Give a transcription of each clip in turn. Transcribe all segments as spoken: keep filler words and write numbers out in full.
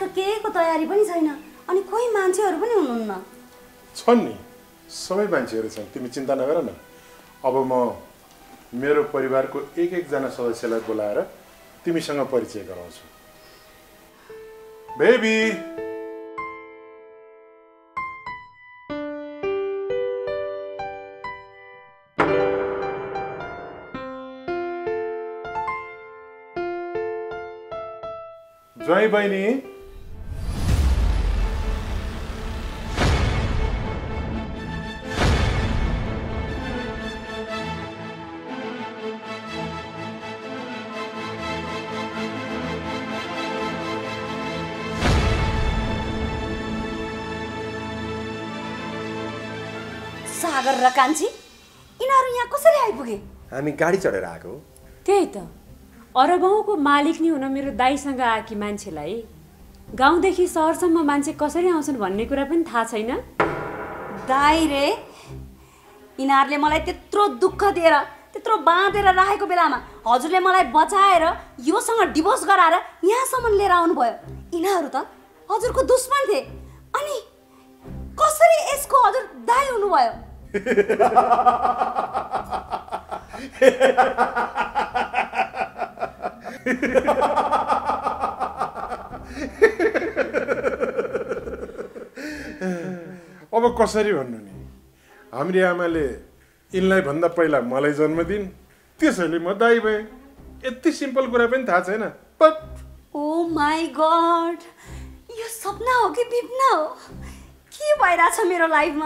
त केहीको तयारी पनि छैन अनि कोही मान्छेहरू पनि हुनुहुन्न। छन् नि, सबै मान्छेहरू छन्, तिमी चिन्ता नगर न। अब म मेरो परिवारको एक एकजना सदस्यलाई बोलाएर तिमीसँग परिचय गराउँछु। बेबी ज्वाइँ बहिनी, सागर र कान्छी यिनीहरू यहाँ कसरी आइपुगे? हामी गाडी चढेर आएको। त्यही त, अरबौँको मालिक नि हुन मेरो दाइसँग आएकी मान्छेलाई गाउँदेखि सहरसम्म मान्छे कसरी आउँछन् भन्ने कुरा पनि थाहा छैन। दाइ रे, यिनीहरूले मलाई त्यत्रो दुःख दिएर त्यत्रो बाँधेर राखेको बेलामा हजुरले मलाई बचाएर योसँग डिभोर्स गराएर यहाँसम्म लिएर आउनुभयो। यिनीहरू त हजुरको दुश्मन थिए, अनि कसरी यसको हजुर दाइ हुनुभयो? अब कसरी भन्नु नि, हाम्रो आमाले यिनलाई भन्दा पहिला मलाई जन्म दिन्, त्यसैले म दाइ भएँ। यति सिम्पल कुरा पनि थाहा छैन। बट ओ माई गॉड, यो सपना हो कि विपना हो? के भइरहेछ मेरो लाइफमा?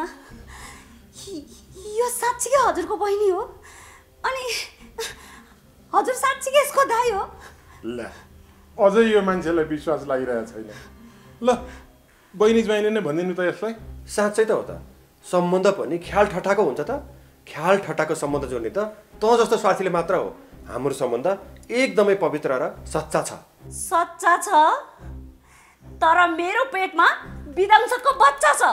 यो साँच्चीकै हजुरको बहिनी हो? अनि हजुर साँच्चीकै यसको दाइ हो? ल, अझै यो मान्छेलाई विश्वास लागिरहेको छैन। ल, बहिनी ज्वाइँले नै भनिदिनु त यसलाई। साँच्चै त हो त, सम्बन्ध पनि ख्याल ठट्टाको हुन्छ त। ख्याल ठट्टाको सम्बन्ध जोड्ने त तँ जस्तो स्वार्थीले मात्र हो। हाम्रो सम्बन्ध एकदमै पवित्र र सच्चा छ। सच्चा छ, तर मेरो पेटमा विदंशको बच्चा छ।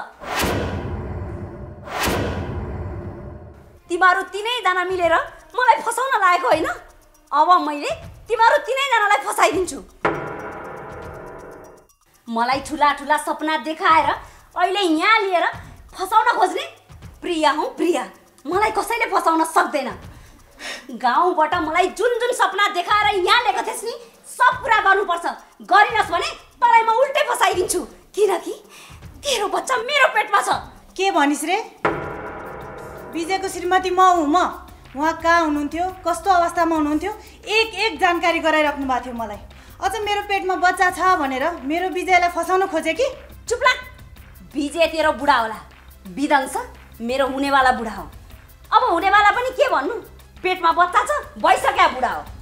तिमीहरू तीनैजना मिलेर मलाई फसाउन लागेको होइन? अब मैले तिमीहरू तीनैजनालाई फसाइदिन्छु। मलाई ठुला ठुला सपना देखाएर अहिले यहाँ लिएर फसाउन खोज्ने प्रिया हौ प्रिया। मलाई कसैले फसाउन सक्दैन। गाउँबाट मलाई जुन जुन सपना देखाएर यहाँ ल्याएको थिएस् नि, सब पुरा गर्नुपर्छ। गरिनस् भने तँलाई म उल्टै फसाइदिन्छु, किनकि तेरो बच्चा मेरो पेटमा छ। के भनिस् रे? विजयको श्रीमती म हुँ। म उहाँ कहाँ हुनुहुन्थ्यो, कस्तो अवस्थामा हुनुहुन्थ्यो, एक एक जानकारी गराइराख्नु भएको थियो मलाई। अझ मेरो पेटमा बच्चा छ भनेर मेरो विजयलाई फसाउन खोजे कि? चुप लाग। विजय तेरो बुढा होला, विदंश मेरो हुनेवाला बुढा हो। अब हुनेवाला पनि के भन्नु, पेटमा बच्चा छ, भइसक्यो बुढा हो।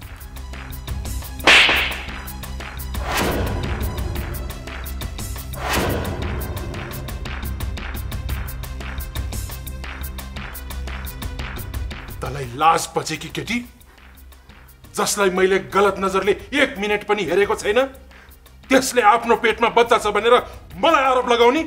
तँलाई लाज बचेकी केटी, जसलाई मैले गलत नजरले एक मिनट पनि हेरेको छैन, त्यसले आफ्नो पेटमा बच्चा छ भनेर मलाई आरोप लगाउने?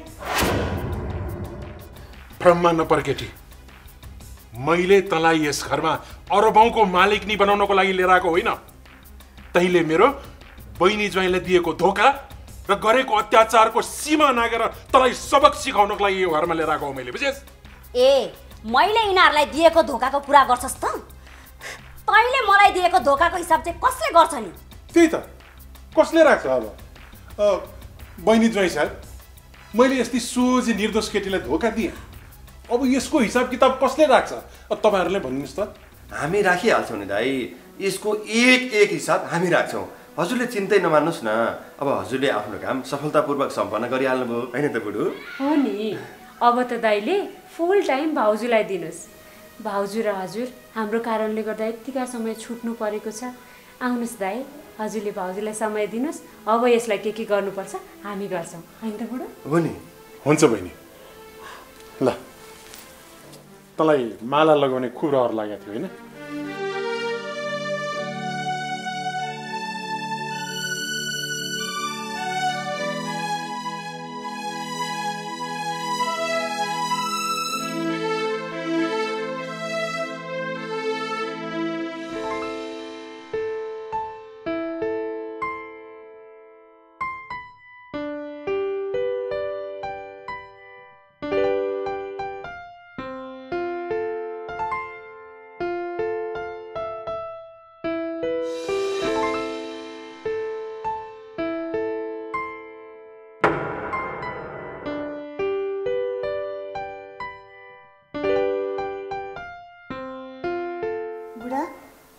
भ्रममा नपर केटी, मैले तँलाई यस घरमा अरबौँको मालिकनी बनाउनको लागि लिएर आएको होइन। तैँले मेरो बहिनी ज्वाइँलाई दिएको धोका र गरेको अत्याचारको सीमा नागेर तँलाई सबक सिकाउनको लागि यो घरमा लिएर आएको हो मैले, बुझेस्? ए, मैले यिनीहरूलाई दिएको धोकाको कुरा गर्छस् त? तैँले मलाई दिएको धोकाको हिसाब चाहिँ कसले गर्छ नि? त्यही त, कसले राख्छ अब? बहिनी ज्वाइँ साहब, मैले यस्तै सोझी निर्दोष केटीलाई धोका दिएँ, अब यसको हिसाब किताब कसले राख्छ? अब तपाईँहरूले भन्नुहोस् त। हामी राखिहाल्छौँ नि दाइ, यसको एक एक हिसाब हामी राख्छौँ। हजुरले चिन्तै नमान्नुहोस् न। अब हजुरले आफ्नो काम सफलतापूर्वक सम्पन्न गरिहाल्नुभयो होइन त बुढो? हो नि, अब त दाइले फुल टाइम भाउजूलाई दिनुहोस्। भाउजू र हजुर हाम्रो कारणले गर्दा यतिका समय छुट्नु परेको छ। आउनुहोस् दाइ, हजुरले भाउजूलाई समय दिनुहोस्। अब यसलाई के के गर्नुपर्छ हामी गर्छौँ, होइन त बुढो? हो नि। हुन्छ बहिनी। ल, तँलाई माला लगाउने खुब रहर लागेको थियो होइन?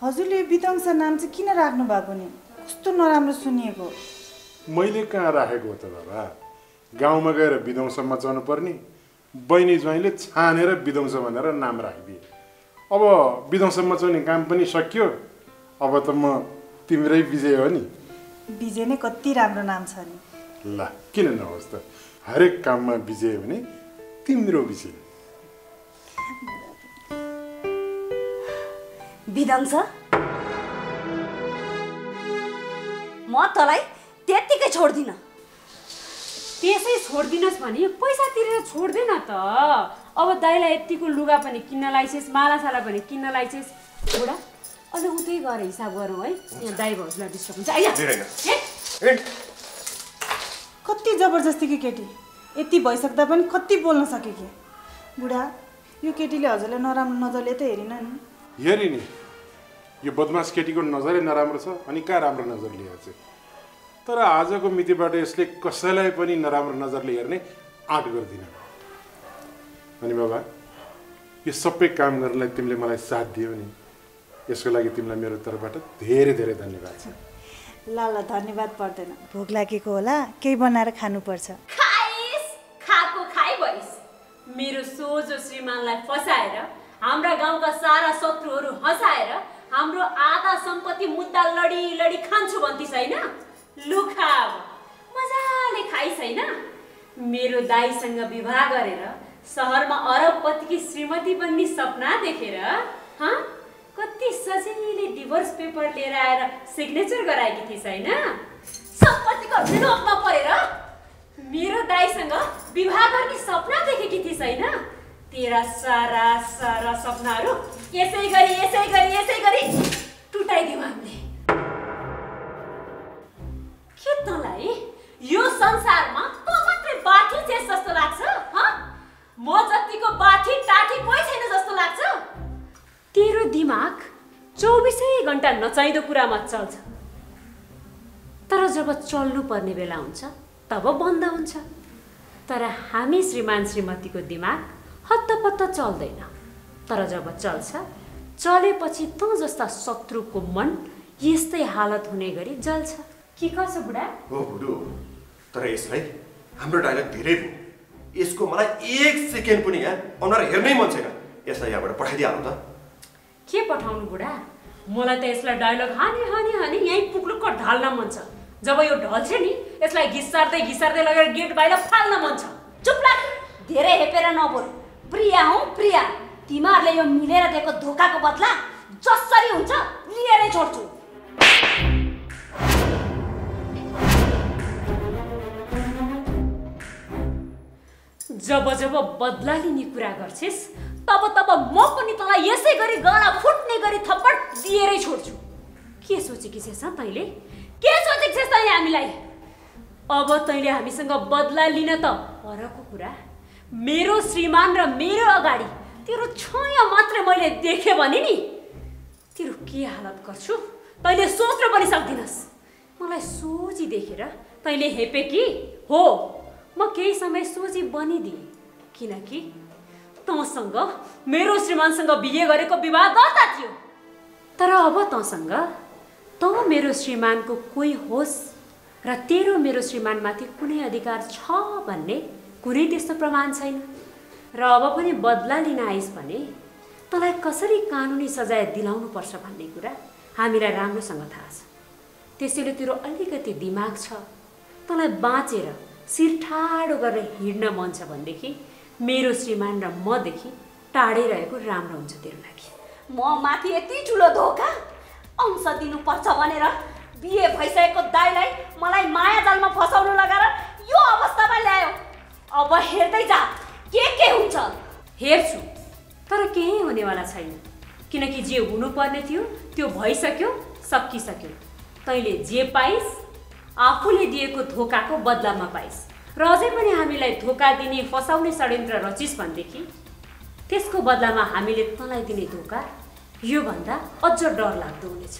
हजुरले विदंश नाम चाहिँ किन राख्नु भएको नि? कस्तो नराम्रो सुनिएको। मैले कहाँ राखेको हो त बाबा? गाउँमा गएर विदंश मचाउनु पर्ने, बहिनी ज्वाइँले छानेर विदंश भनेर नाम राखिदिए। अब विदंश मचाउने काम पनि सकियो। अब त म तिम्रै विजय हो नि। विजय नै कति राम्रो नाम छ नि। ल किन नहोस् त, हरेक काममा विजय भने तिम्रो विजय। विदंश, म तँलाई त्यत्तिकै छोड्दिन। त्यसै छोड्दिनस् भने पैसा तिरेर छोड्दैन त। अब दाइलाई यतिको लुगा पनि किन्न लाइसेस, मालासाला पनि किन्न लाइसेस। बुढा अझ उतै गएर हिसाब गरौँ है, यहाँ दाइ भाउजूलाई डिस्टर्ब हुन्छ। कति जबरजस्ती कि केटी, यति भइसक्दा पनि कति बोल्न सके कि। बुढा, यो केटीले हजुरलाई नराम्रो नजरले त हेरिन नि। हेरि नि, यो बदमास केटीको नजरै नराम्रो छ, अनि कहाँ राम्रो नजर लिएको छ। तर आजको मितिबाट यसले कसैलाई पनि नराम्रो नजरले हेर्ने आँट गर्दिन। अनि बाबा, यो सबै काम गर्नलाई तिमीले मलाई साथ दियो नि, यसको लागि तिमीलाई मेरो तर्फबाट धेरै धेरै धन्यवाद छ। ल ल, धन्यवाद पर्दैन। भोक लागेको होला, केही बनाएर खानुपर्छ। खाइस, खाएको खाइ भइस। मेरो सोझो श्रीमानलाई फसाएर, हाम्रा गाउँका सारा शत्रुहरू हँसाएर, हाम्रो आधा सम्पत्ति मुद्दा लडी लडी खान्छु भन्थिस् हैन? लुखा मजाले खाइस हैन? मेरो दाइसँग विवाह गरेर सहरमा अरबपतिकी श्रीमती बन्ने सपना देखेर हाँ कति सजिलै डिभोर्स पेपर लिएर आएर सिग्नेचर गराएकी थिइस् हैन? सम्पत्तिको विरोधमा परेर मेरो दाइसँग विवाह गर्ने सपना देखेकी थिइस् हैन? तेरा सारा सारा सपनाहरू यसै गरी यसै गरी यसै गरी टुटाइदियो हामीले। के तँलाई यो संसारमा तँ मात्रै बाठी छेस जस्तो लाग्छ? हाँ, म जतिको बाठी टाठी कोही छैन जस्तो लाग्छ? तेरो दिमाग चौबिसै घन्टा नचाहिँदो कुरामा चल्छ, तर जब चल्नु पर्ने बेला हुन्छ तब बन्द हुन्छ। तर हामी श्रीमान श्रीमतीको दिमाग हत्तपत्त चल्दैन, तर जब चल्छ, चलेपछि तँ जस्ता शत्रुको मन यस्तै हालत हुने गरी जल्छ। के कसो बुढा? हो बुढो, तर यसलाई हाम्रो डायलग धेरै भयो। यसको मलाई एक सेकेन्ड पनि यहाँ अनुहार हेर्नै मन छैन। यसलाई यहाँबाट पठाइदिइहाल्नु त। के पठाउनु बुढा? मलाई त यसलाई डायलग हानी हानी हानी यहीँ पुक्लुक्क ढाल्न मन छ। जब यो ढल्छ नि, यसलाई घिसार्दै घिसार्दै लगेर गेट बाहिर फाल्न मन छ। चुप लाग, धेरै हेपेर नबोल। प्रिया हौ प्रिया, तिमीहरूले यो मिलेर दिएको धोकाको बदला जसरी हुन्छ लिएरै छोड्छु। जब जब बदला लिने कुरा गर्छिस्, तब तब म पनि तँलाई यसै गरी गला फुट्ने गरी थप्पड दिएरै छोड्छु। के सोचेकी छेस् तैँले? के सोचेकी छेस् तैँले हामीलाई? अब तैँले हामीसँग बदला लिन त परको कुरा, मेरो श्रीमान र मेरो अगाडि तेरो छाया मात्रै मैले देखेँ भने नि तेरो के हालत गर्छु तैँले सोच्न पनि सक्दिनस्। मलाई सोची देखेर तैँले हेपे कि हो? म केही समय सोची बनिदिएँ, किनकि तँसँग मेरो श्रीमानसँग बिहे गरेको विवाह गर्दा थियो। तर अब तँसँग तँ मेरो श्रीमानको कोही होस् र तेरो मेरो श्रीमानमाथि कुनै अधिकार छ भन्ने कुनै त्यस्तो प्रमाण छैन। र अब पनि बदला लिन आइस् भने तँलाई कसरी कानुनी सजाय दिलाउनु पर्छ भन्ने कुरा हामीलाई राम्रोसँग थाहा छ। त्यसैले तेरो अलिकति दिमाग छ, तँलाई बाँचेर शिर ठाडो गरेर हिँड्न मन छ भनेदेखि मेरो श्रीमान र मदेखि टाढै रहेको राम्रो हुन्छ तेरो लागि। म माथि यति ठुलो धोका अंश दिनुपर्छ भनेर बिहे भइसकेको दाइलाई मलाई माया जालमा फसाउनु लगाएर यो अवस्थामा ल्यायो। अब हेर्दै जा के के हुन्छ। हेर्छु, तर केही हुनेवाला छैन, किनकि जे हुनुपर्ने थियो त्यो भइसक्यो, सकिसक्यो। तैँले जे पाइस् आफूले दिएको धोकाको बदलामा पाइस्, र अझै पनि हामीलाई धोका दिने फसाउने षड्यन्त्र रचिस् भनेदेखि त्यसको बदलामा हामीले तँलाई दिने धोका योभन्दा अझ डरलाग्दो हुनेछ।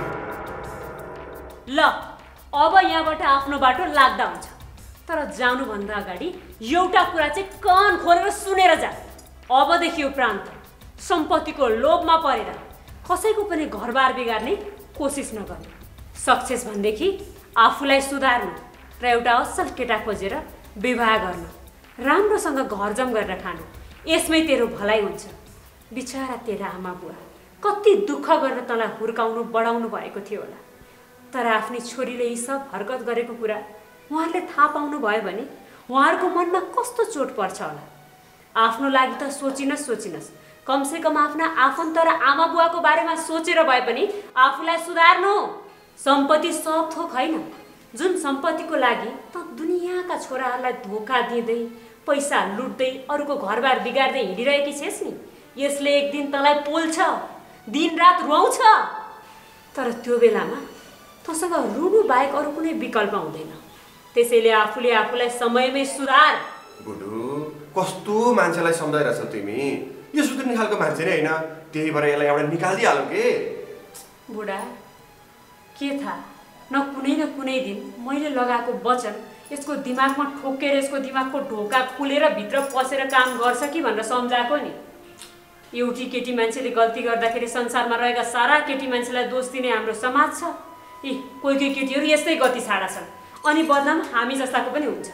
ल अब यहाँबाट आफ्नो बाटो लाग्दा हुन्छ, तर जानुभन्दा अगाडि एउटा कुरा चाहिँ कान खोलेर सुनेर जा। अबदेखि उपरान्त सम्पत्तिको लोभमा परेर कसैको पनि घरबार बिगार्ने कोसिस नगर्नु। सक्सेस भनेदेखि आफूलाई सुधार्नु र एउटा असल केटा खोजेर विवाह गर्नु, राम्रोसँग घरजम गरेर खानु, यसमै तेरो भलाइ हुन्छ। बिचारा तेरा आमा बुवा कति दुःख गरेर तँलाई हुर्काउनु बढाउनु भएको थियो होला, तर आफ्नी छोरीले यी सब हरकत गरेको कुरा उहाँहरूले थाहा पाउनु भयो भने उहाँहरूको मनमा कस्तो चोट पर्छ होला। आफ्नो लागि त सोचिनस् सोचिनस्, कमसेकम आफ्ना आफन्त र आमा बुवाको बारेमा सोचेर भए पनि आफूलाई सुधार्नु। सम्पत्ति सब थोक होइन, जुन सम्पत्तिको लागि त दुनियाँका छोराहरूलाई धोका दिँदै पैसा लुट्दै अरूको घरबार बिगार्दै हिँडिरहेकी छेस् नि, यसले एक दिन तँलाई पोल्छ, दिनरात रुवाउँछ। तर त्यो बेलामा तँसँग रुनु बाहेक अरू कुनै विकल्प हुँदैन। त्यसैले आफूले आफूलाई समयमै सुधार। बुढो कस्तो मान्छेलाई सम्झाइरहेछौ तिमी? यो सुध्रिने खालको मान्छे नै होइन, त्यही भएर यसलाई एउटा निकालिदिइहालौँ के? बुढा के थाहा, न कुनै न कुनै दिन मैले लगाएको वचन यसको दिमागमा ठोकेर यसको दिमागको ढोका खुलेर भित्र पसेर काम गर्छ कि भनेर सम्झाएको नि। एउटी केटी मान्छेले गल्ती गर्दाखेरि संसारमा रहेका सारा केटी मान्छेलाई दोष दिने हाम्रो समाज छ। यी कोही कोही केटीहरू यस्तै गति छाडा छन्, अनि बदनाम हामी जस्ताको पनि हुन्छ।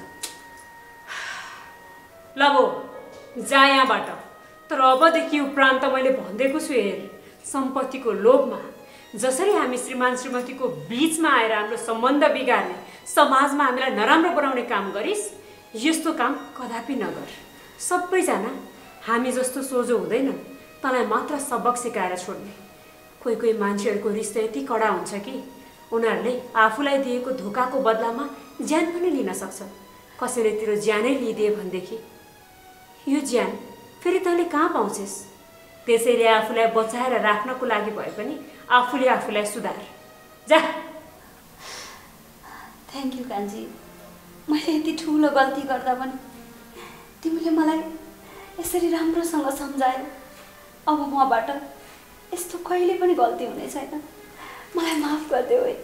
ल भो जा यहाँबाट। तर अबदेखि उपरान्त मैले भनिदिएको छु हेर, सम्पत्तिको लोभमा जसरी हामी श्रीमान श्रीमतीको बीचमा आएर हाम्रो सम्बन्ध बिगार्ने, समाजमा हामीलाई नराम्रो बनाउने काम गरिस्, यस्तो काम कदापि नगर। सबैजना हामी जस्तो सोझो हुँदैन, तँलाई मात्र सबक सिकाएर छोड्ने। कोही कोही मान्छेहरूको रिस्ता यति कडा हुन्छ कि उनीहरूले आफूलाई दिएको धोकाको बदलामा ज्यान पनि लिन सक्छ। कसैले तेरो ज्यानै लिइदिए भनेदेखि यो ज्यान फेरि तैँले कहाँ पाउँछेस्? त्यसैले आफूलाई बचाएर राख्नको लागि भए पनि आफूले आफूलाई सुधार। जा। थ्याङ्क यू कान्छी, मैले यति ठुलो गल्ती गर्दा पनि तिमीले मलाई यसरी राम्रोसँग सम्झायो। अब मबाट यस्तो कहिले पनि गल्ती हुने छैन, मलाई माफ गरिदेऊ है।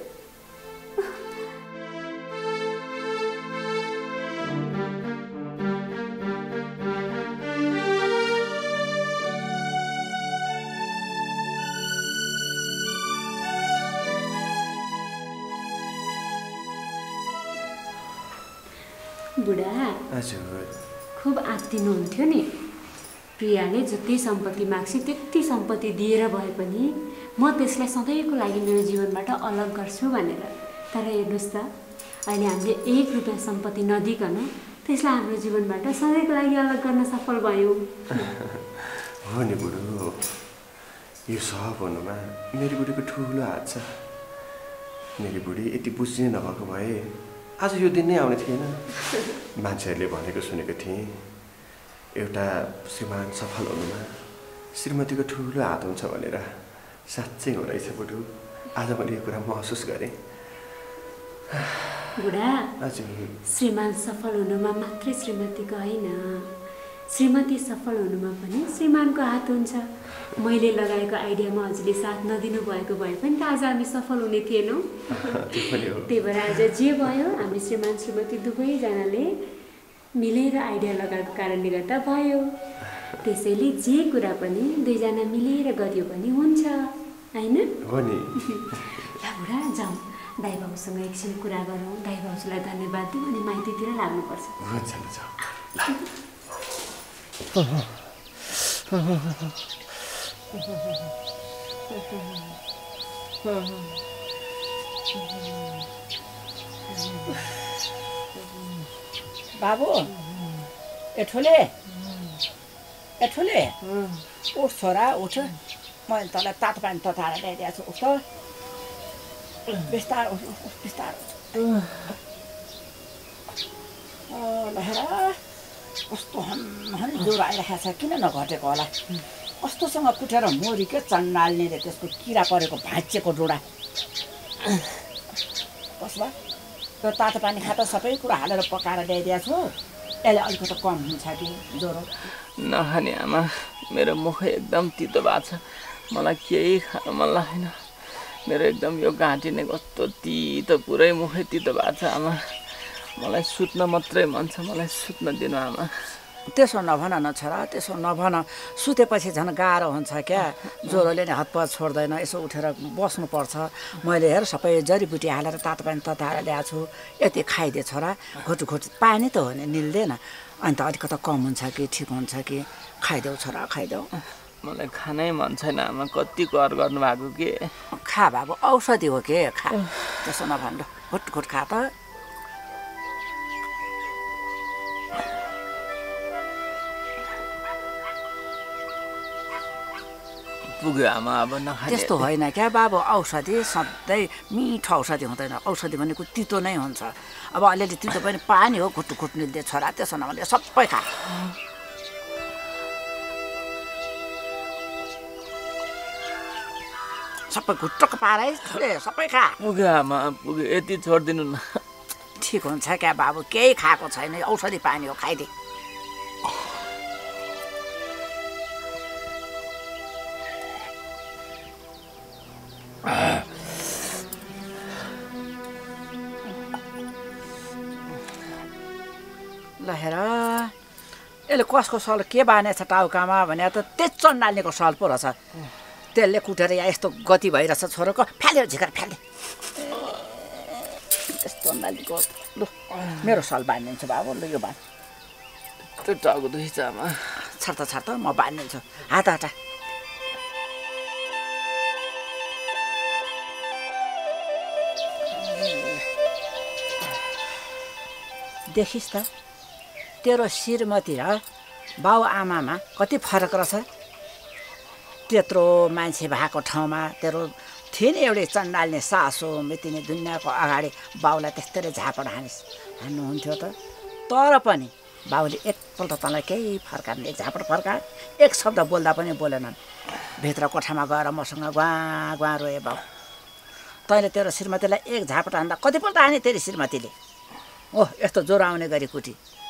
बुढा हजुर खुब आत्तिनुहुन्थ्यो नि। प्रियाले जति सम्पत्ति माग्छ त्यति सम्पत्ति दिएर भए पनि म त्यसलाई सधैँको लागि मेरो जीवनबाट अलग गर्छु भनेर। तर हेर्नुहोस् त, अहिले हामीले एक रुपियाँ सम्पत्ति नदिकन त्यसलाई हाम्रो जीवनबाट सधैँको लागि अलग गर्न सफल भयौँ। हो नि बुढो, यो सब हुनुमा मेरी बुढीको ठुलो हात छ। मेरी बुढी यति बुझ्ने नभएको भए आज यो दिन नै आउने थिएन। मान्छेहरूले भनेको सुनेको थिएँ, एउटा श्रीमान सफल हुनुमा श्रीमतीको ठुलो हात हुन्छ भनेर। साँच्चै हो रहेछ बुढो, आज मैले यो कुरा महसुस गरेँ। बुढा हजुर, श्रीमान सफल हुनुमा मात्रै श्रीमतीको होइन, श्रीमती सफल हुनुमा पनि श्रीमानको हात हुन्छ। मैले लगाएको आइडियामा हजुरले साथ नदिनु भएको भए पनि त आज हामी सफल हुने थिएनौँ। त्यही भएर आज जे भयो, हामी श्रीमान श्रीमती दुवैजनाले मिलेर आइडिया लगाएको कारणले गर्दा भयो। त्यसैले जे कुरा पनि दुईजना मिलेर गरियो भने हुन्छ, होइन? हो नि। ला बुढा जाउँ, दाइ बाबुसँग एकछिन कुरा गरौँ, दाइ बाबुलाई धन्यवाद दिउँ अनि माइतीतिर लाग्नुपर्छ। हुन्छ ल। बाबु एठोले एठोले उठ छोरा उठ, मैले तँलाई तातो पानी तताएर ल्याइदिएको छु। उठ त, बिस्तार उठ बिस्तार। ल हेर कस्तो हन हन ज्वरो आइरहेको छ, किन नघटेको होला? कस्तोसँग कुटेर मोरी के चन्डाल्नेले त्यसको किरा परेको भाँचिएको डोडा। बस भयो, त्यो तातो पानी खा त, सबै कुरा हालेर पकाएर ल्याइदिएको छु। यसले अलिकति कम हुन्छ कि ज्वरो? नखाने आमा, मेरो मुख एकदम तितो भएको छ, मलाई केही खानु मन लागेन। मेरो एकदम यो घाँटी नै कस्तो तितो, पुरै मुखै तितो भएको छ आमा। मलाई सुत्न मात्रै मन छ, मलाई सुत्न दिनु आमा। त्यसो नभन न छोरा, त्यसो नभन। सुतेपछि झन् गाह्रो हुन्छ क्या, ज्वरोले नै हातपात छोड्दैन। यसो उठेर बस्नुपर्छ। मैले हेर सबै जडीबुटी हालेर तातो पानी तताएर ल्याएको छु, यति खाइदिए छोरा। घुट घुट पानी त हो नि, निल्दैन। अन्त अलिकति कम हुन्छ कि ठिक हुन्छ कि खाइदेऊ छोरा, खाइदेऊ। मलाई खानै मन छैन आमा, कति कर गर्नुभएको के। खा बाबु, औषधि हो के, खा। त्यसो नभन ल, घुट घुट खा त। पुग्यो आमा, अब नखाने। त्यस्तो होइन क्या बाबु, औषधि सधैँ मिठो औषधि हुँदैन। औषधि भनेको तितो नै हुन्छ। अब अलिअलि तितो पनि पानी हो, घुट घुट निल्दे छोरा। त्यसो नभने सबै खा। सबै घुट्टक पार है छोरे, सबै खा। पुग्यो आमा, पुग्यो, यति छोडिदिनु न। ठिक हुन्छ क्या बाबु, केही खाएको छैन, औषधि पानी हो, खाइदे। ल हेर, यसले कसको सल के बानेछ टाउकामा भने त त्यस चण्डाल्नेको सल पो रहेछ। त्यसले कुटेर यहाँ यस्तो गति भइरहेछ छोरोको। फ्याल्यो झिकर, फ्याल्यो। यस्तो चण्डालीको लु मेरो सल बानिदिन्छु बाबु। ल यो बान। त्यो टाउको दुखिन्छ आमा। छर्त छर्त म बानिदिन्छु। हात हटा। देखिस् त तेरो श्रीमती र बाउ आमामा कति फरक रहेछ। त्यत्रो मान्छे भएको ठाउँमा तेरो थिएन एउटै चण्डाल्ने सासु मेतिने दुनियाँको अगाडि बाउलाई त्यस्तै झापड हानिस् हान्नुहुन्थ्यो त। तर पनि बाउले एकपल्ट तँलाई केही फर्काउने, झापड फर्का एक शब्द बोल्दा पनि बोलेनन्। भित्र कोठामा गएर मसँग गुवा गुवा रोए बाउ। तैँले तेरो श्रीमतीलाई एक झापड हान्दा कतिपल्ट हाने तेरो श्रीमतीले? ओह, यस्तो ज्वरो आउने गरी कुटी।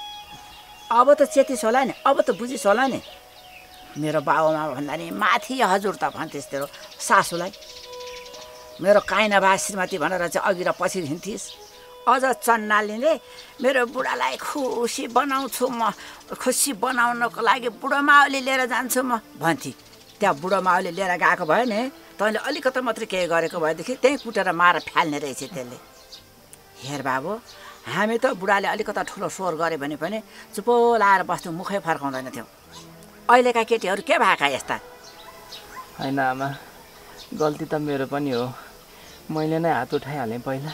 अब त चेतिस होला नि, अब त बुझिस् होला नि। मेरो बाबुमा भन्दा नि माथि हजुर त भन्थिस् तेरो सासूलाई। मेरो काइना भा श्रीमती भनेर चाहिँ अघि र पछि हिँड्थिस्। अझ चण्डालीले मेरो बुढालाई खुसी बनाउँछु म, खुसी बनाउनको लागि बुढो माउली लिएर जान्छु म भन्थे। त्यहाँ बुढो माउली लिएर गएको भयो नि, तैँले अलिकति मात्रै केही गरेको भएदेखि त्यहीँ कुटेर मार फाल्ने रहेछ त्यसले। हेर बाबु, हामी त बुढाले अलिकता ठुलो स्वर गऱ्यो भने पनि चुपो लाएर बस्नु, मुखै फर्काउँदैन थियो। अहिलेका केटीहरू के भएका यस्ता? होइन आमा, गल्ती त मेरो पनि हो। मैले नै हात उठाइहालेँ पहिला।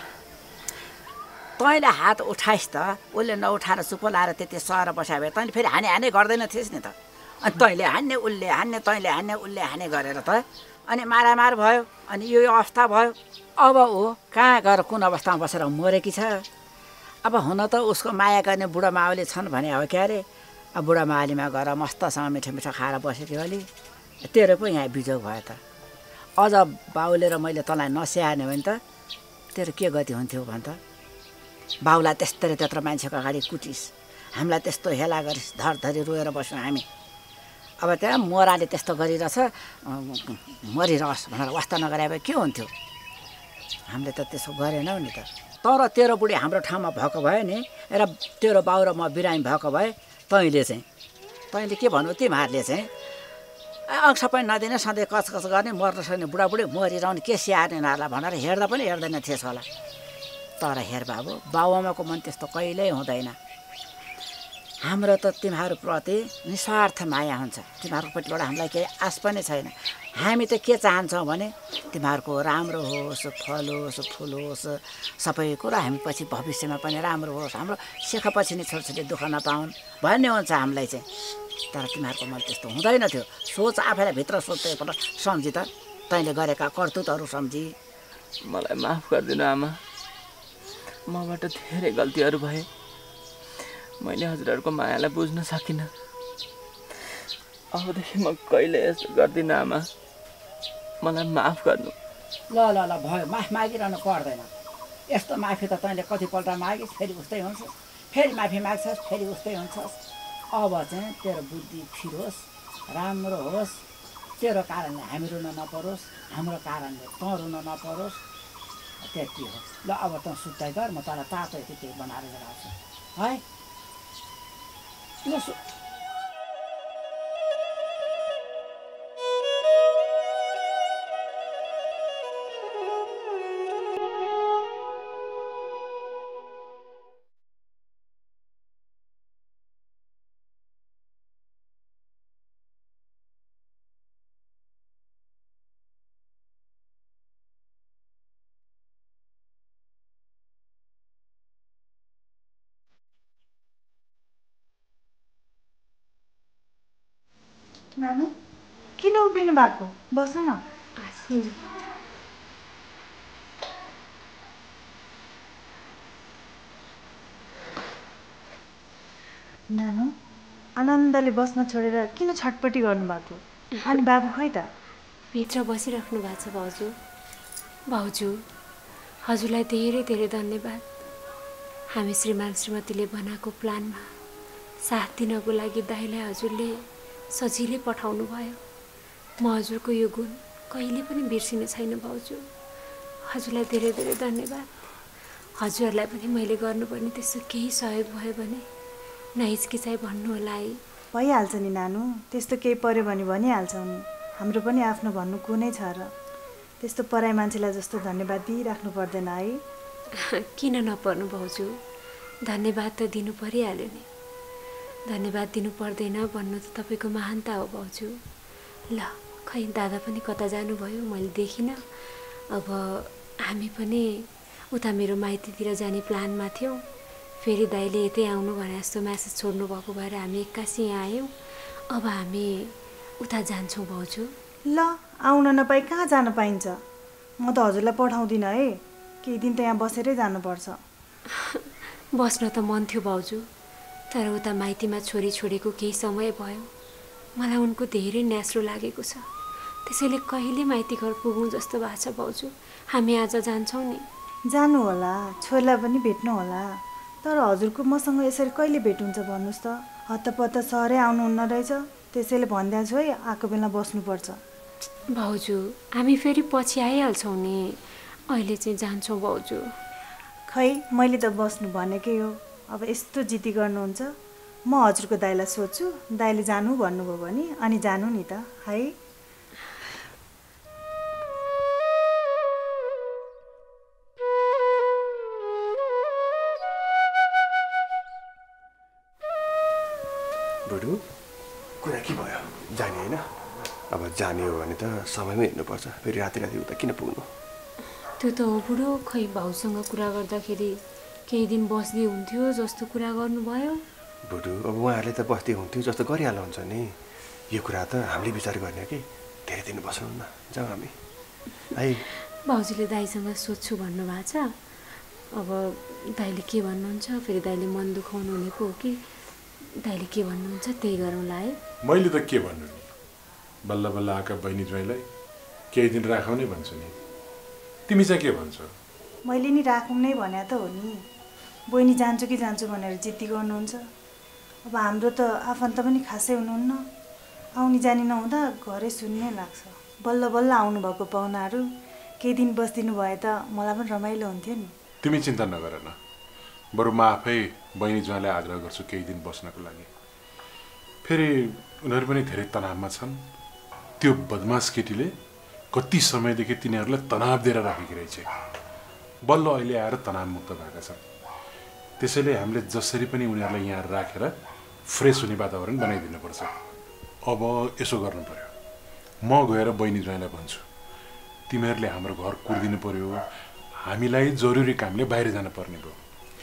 तैँले हात उठाइस् त, उसले नउठाएर चुपो लाएर त्यति सर बस्या भए तैँले फेरि हाने हाने गर्दैन थिइस् नि त। अनि तैँले हान्ने उसले हान्ने, तैँले हान्ने उसले हाने गरेर त अनि मारामार भयो। अनि यो अवस्था भयो। अब ऊ कहाँ गएर कुन अवस्थामा बसेर मरेकी छ। अब हुन त उसको माया गर्ने बुढा मावली छन् भने हो क्या अरे। अब बुढा मावलीमा गएर मस्तसँग मिठो मिठो खाएर बसेको अलि तेरो पो यहाँ बिजोग भयो त। अझ बाउले र मैले तँलाई नस्याहार्ने भने त तेरो के गति हुन्थ्यो भन् त। बाउलाई त्यस्तै त्यत्रो मान्छेको अगाडि कुटिस्, हामीलाई त्यस्तो हेला गरिस्, धरधरी रोएर बस्यौँ हामी। अब त्यहाँ मोराले त्यस्तो गरिरहेछ, मरिरहोस् भनेर वास्ता नगरे भए के हुन्थ्यो। हामीले त त्यसो गरेनौँ नि त। तर तेरो बुढी हाम्रो ठाउँमा भएको भए नि र तेरो बाउ र म बिरामी भएको भए तैँले चाहिँ तैँले के भन्नु, तिमीहरूले चाहिँ अंश पनि नदिने, सधैँ कचकच गर्ने, मर्न सक्ने बुढाबुढी मरिरहने, के स्याहार्ने नाला भनेर हेर्दा पनि हेर्दैन थिएछ होला। तर हेर बाबु, बाउआमाको मन त्यस्तो कहिल्यै हुँदैन। हाम्रो त तिमीहरूप्रति निस्वार्थ माया हुन्छ। तिमीहरूपट्टिबाट हामीलाई केही आश पनि छैन। हामी त के चाहन्छौँ भने तिमीहरूको राम्रो होस्, फलोस्, फुलोस्, सबै कुरा हामी पछि भविष्यमा पनि राम्रो होस्, हाम्रो सेखापछि नै छोरीछोरी दुःख नपाउन् भन्ने हुन्छ हामीलाई चाहिँ। तर तिमीहरूको मन त्यस्तो हुँदैन थियो। सोच आफैलाई भित्र सोच एकपल्ट सम्झी त, तैँले गरेका कर्तुतहरू सम्झी। मलाई माफ गरिदिनु आमा, मबाट धेरै गल्तीहरू भए। मैले हजुरहरूको मायालाई बुझ्न सकिनँ। अबदेखि म कहिले यस्तो गर्दिनँ आमा, मलाई माफ गर्नु। ल ल ल भयो, माफ मागिरहनु पर्दैन। यस्तो माफी त तैँले कतिपल्ट मागिस्, फेरि उस्तै हुन्छ, फेरि माफी माग्छस्, फेरि उस्तै हुन्छस्। अब चाहिँ तेरो बुद्धि फिरोस्, राम्रो होस्, तेरो कारणले हामी रुन नपरोस्, हाम्रो कारणले तँ रुन नपरोस्, त्यति हो। ल अब तँ सुत्दै गर, म तँलाई तातो यति केही बनाएर ल्याउँछु है। ल सु नानु किन उभिनु भएको? बस्नु न। नानु आनन्दले बस्न छोडेर किन छटपटी गर्नुभएको? अनि बाबु खै त? भित्र बसिराख्नु भएको छ भाउजू। भाउजू हजुरलाई धेरै धेरै धन्यवाद। हामी श्रीमान श्रीमतीले बनाएको प्लानमा साथ दिनको लागि दाइलाई हजुरले सजिलै पठाउनु भयो। म हजुरको यो गुण कहिले पनि बिर्सिने छैन भाउजू। हजुरलाई धेरै धेरै धन्यवाद। हजुरहरूलाई पनि मैले गर्नुपर्ने त्यस्तो केही सहयोग भयो भने नहिचकिचाइ भन्नु होला है। भइहाल्छ नि नानु, त्यस्तो केही पर्यो भने भनिहाल्छौ नि। हाम्रो पनि आफ्नो भन्नु को नै छ र? त्यस्तो पराई मान्छेलाई जस्तो धन्यवाद दिइराख्नु पर्दैन है। किन नपर्नु भाउजू, धन्यवाद त दिनु परिहाल्यो नि। धन्यवाद दिनु पर्दैन भन्नु त तपाईँको महानता हो भाउजू। ल खै दादा पनि कता जानुभयो मैले देखिनँ। अब हामी पनि उता मेरो माइतीतिर जाने प्लानमा थियौँ। फेरि दाइले यतै आउनु भने जस्तो म्यासेज छोड्नु भएको भएर हामी एक्कासी यहाँ आयौँ। अब हामी उता जान्छौँ भाउजू। ल आउन नपाई कहाँ जान पाइन्छ? म त हजुरलाई पठाउँदिनँ है। केही दिन त यहाँ बसेरै जानुपर्छ। बस्न त मन थियो भाउजू, तर उता माइतीमा छोरी छोडेको केही समय भयो। मलाई उनको धेरै न्यास्रो लागेको छ। त्यसैले कहिले माइती घर पुगौँ जस्तो भएको छ भाउजू। हामी आज जान्छौँ नि। जानु होला, छोरीलाई पनि भेट्नु होला। तर हजुरको मसँग यसरी कहिले भेट हुन्छ भन्नुहोस् त? हत्तपत्त सहरै आउनुहुन्न रहेछ। त्यसैले भनिदिएको छु है, आएको बेला बस्नुपर्छ। भाउजू हामी फेरि पछि आइहाल्छौँ नि। अहिले चाहिँ जान्छौँ भाउजू। खै मैले त बस्नु भनेकै हो। अब यस्तो जिद्दी गर्नुहुन्छ। म हजुरको दाइलाई सोध्छु, दाइले जानु भन्नुभयो भने अनि जानु नि त है। बुढो कुरा के भयो? जाने होइन? अब जाने हो भने त समयमै हिँड्नुपर्छ। फेरि राति राति उता किन पुग्नु? त्यो त हो बुढो। खै भाउसँग कुरा गर्दाखेरि केही दिन बस्दै हुन्थ्यो जस्तो कुरा गर्नुभयो। बुढो अब उहाँहरूले त बस्दै हुन्थ्यो जस्तो गरिहाल्नु हुन्छ नि। यो कुरा त हामीले विचार गर्ने कि धेरै दिन बस्नु न। जाउँ हामी है। भाउजूले दाइसँग सोध्छु भन्नुभएको छ। अब दाइले के भन्नुहुन्छ? फेरि दाइले मन दुखाउनु हुने पो हो कि? दाइले के भन्नुहुन्छ त्यही गरौँला है। मैले त के भन्नु नि, बल्ल बल्ल आएका बहिनी ज्वाइँलाई केही दिन राखौँ नै भन्छु नि। तिमी चाहिँ के भन्छौ? मैले नि राखौँ नै भने त हो नि। बहिनी जान्छु कि जान्छु भनेर जिद्दी गर्नुहुन्छ। अब हाम्रो त आफन्त पनि खासै हुनुहुन्न। आउने जाने नहुँदा घरै सुन्नै लाग्छ। बल्ल बल्ल आउनुभएको पाहुनाहरू केही दिन बसिदिनु भए त मलाई पनि रमाइलो हुन्थ्यो नि। तिमी चिन्ता नगर न, बरु म आफै बहिनी ज्वाइँलाई आग्रह गर्छु केही दिन बस्नको लागि। फेरि उनीहरू पनि धेरै तनावमा छन्। त्यो बदमास केटीले कति समयदेखि तिनीहरूलाई तनाव दिएर राखेकी रहेछ। बल्ल अहिले आएर तनावमुक्त भएका छन्। त्यसैले हामीले जसरी पनि उनीहरूलाई यहाँ राखेर फ्रेस हुने वातावरण बनाइदिनुपर्छ। अब यसो गर्नु पर्यो, म गएर बहिनी ज्वाइँलाई भन्छु तिमीहरूले हाम्रो घर कुर्दिनु पर्यो। हामीलाई जरुरी कामले बाहिर जान पर्ने भयो।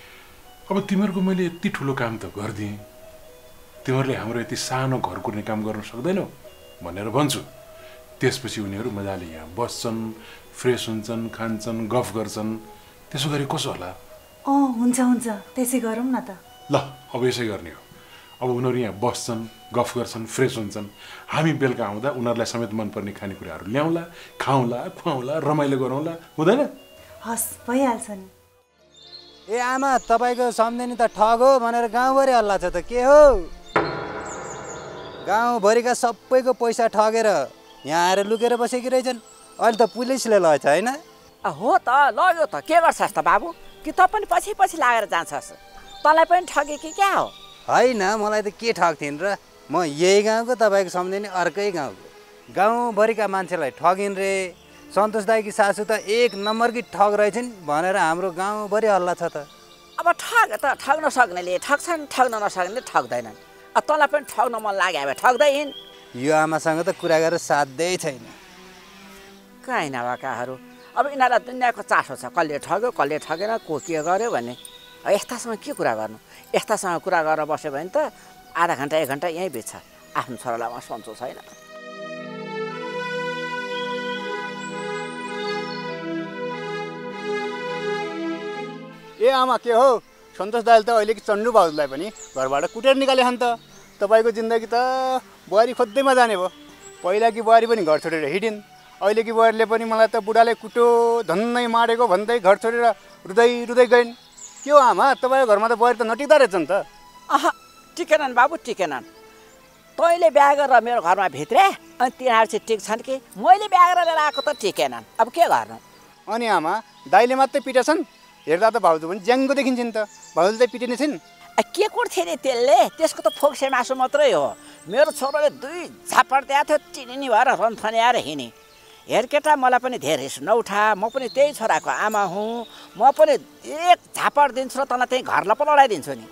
अब तिमीहरूको मैले यति ठुलो काम त गरिदिएँ, तिमीहरूले हाम्रो यति सानो घर कुर्ने काम गर्न सक्दैनौ भनेर भन्छु। त्यसपछि उनीहरू मजाले यहाँ बस्छन्, फ्रेस हुन्छन्, खान्छन्, गफ गर्छन्। त्यसो गरे कसो होला? अँ हुन्छ हुन्छ, त्यसै गरौँ न त। ल अब यसै गर्ने हो। अब उनीहरू यहाँ बस्छन्, गफ गर्छन्, फ्रेस हुन्छन्। हामी बेलुका आउँदा उनीहरूलाई समेत मनपर्ने खानेकुराहरू ल्याउँला, खाउँला, खुवाउँला, रमाइलो गरौँला, हुँदैन? हस् भइहाल्छ नि। ए आमा, तपाईँको सम्झिने त ठग हो भनेर गाउँभरि हल्ला छ त के हो? गाउँभरिका सबैको पैसा ठगेर यहाँ आएर लुकेर बसेकी रहेछन्। अहिले त पुलिसले लगेछ होइन? हो त लग्यो त, के गर्छस् त बाबु? कि त पनि पछि पछि लागेर जान्छस्? तँलाई पनि ठगे कि क्या हो? होइन, मलाई त के ठग्थिन् र? म यही गाउँको, तपाईँको सम्झिने अर्कै गाउँको। गाउँभरिका मान्छेलाई ठगिन् रे। सन्तोष दाईकी सासू त एक नम्बरकी ठग रहेछन् भनेर हाम्रो गाउँभरि हल्ला छ त। अब ठग त ठग्न सक्नेले ठग्छन्, ठग्न नसक्नेले ठग्दैनन्। अब तँलाई पनि ठग्न मन लाग्यो भए ठग्दै हिँड। यो आमासँग त कुरा गरेर साध्यै छैन। कहीँ नभएकाहरू अब यिनीहरूलाई दुनियाँको चासो छ, कसले ठग्यो कसले ठगेन, को के गर्यो भन्ने। यस्तासँग के कुरा गर्नु? यस्तासँग कुरा गरेर बस्यो भने त आधा घन्टा एक घन्टा यहीँ बित्छ। आफ्नो छोरालाई म सन्चो छैन। ए आमा के हो सन्तोष दाइले त अहिले कि चन्डु भाउजूलाई पनि घरबाट कुटेर निकाले छन् त। तपाईँको जिन्दगी त बुहारी खोज्दैमा जाने भयो। पहिला कि बुहारी पनि घर छोडेर हिँडिन्, अहिले कि बुहारीले पनि मलाई त बुढाले कुटो धन्नै मारेको भन्दै घर छोडेर रुँदै रुँदै गइन्। के हो आमा तपाईँको घरमा त बुहारी त नटिक्दा रहेछ नि त। अह टिकेनन् बाबु टिकेनन्। तैँले बिहा गरेर मेरो घरमा भित्रे अनि तिनीहरू चाहिँ टिक्छन् कि मैले बिहा गरेर आएको त टिकेनन्। अब के गर्नु? अनि आमा दाइले मात्रै पिटेछन्, हेर्दा त भाउजू पनि ज्याङ्गो देखिन्छन् त। भाउजू चाहिँ पिटिने छिन्? के कुट्थे नि त्यसले? त्यसको त फोक्से मासु मात्रै हो। मेरो छोराले दुई झापड दिएको थियो, चिनिनी भएर रन्थन्याएर हिँडे। हेर केटा मलाई पनि धेरै रिस नउठा, म पनि त्यही छोराको आमा हुँ। म पनि एक झापड दिन्छु र तँलाई त्यही घरलाई पो लडाइदिन्छु नि।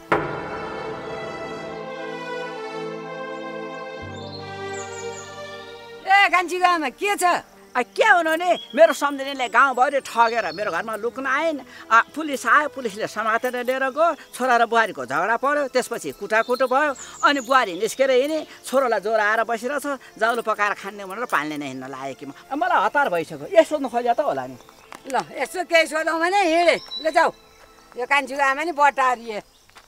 ए कान्छीको आमा के छ? के हुनु नि, मेरो सम्झिनीले गाउँभरि ठगेर मेरो घरमा लुक्न आइन्। पुलिस आयो, पुलिसले समातेर लिएर गयो। छोरा र बुहारीको झगडा पऱ्यो, त्यसपछि कुटाकुटो भयो। अनि बुहारी निस्केर हिँडे, छोरालाई ज्वरो आएर बसिरहेछ। जाउलो पकाएर खाने भनेर पानीले नै हिँड्न लाग्यो कि मलाई हतार भइसक्यो। यसो सोध्नु खोज्या त होला नि। ल यसो केही सोधौँ भने हिँडे ल जाऊ। यो कान्छीको आमा नि बटारिए।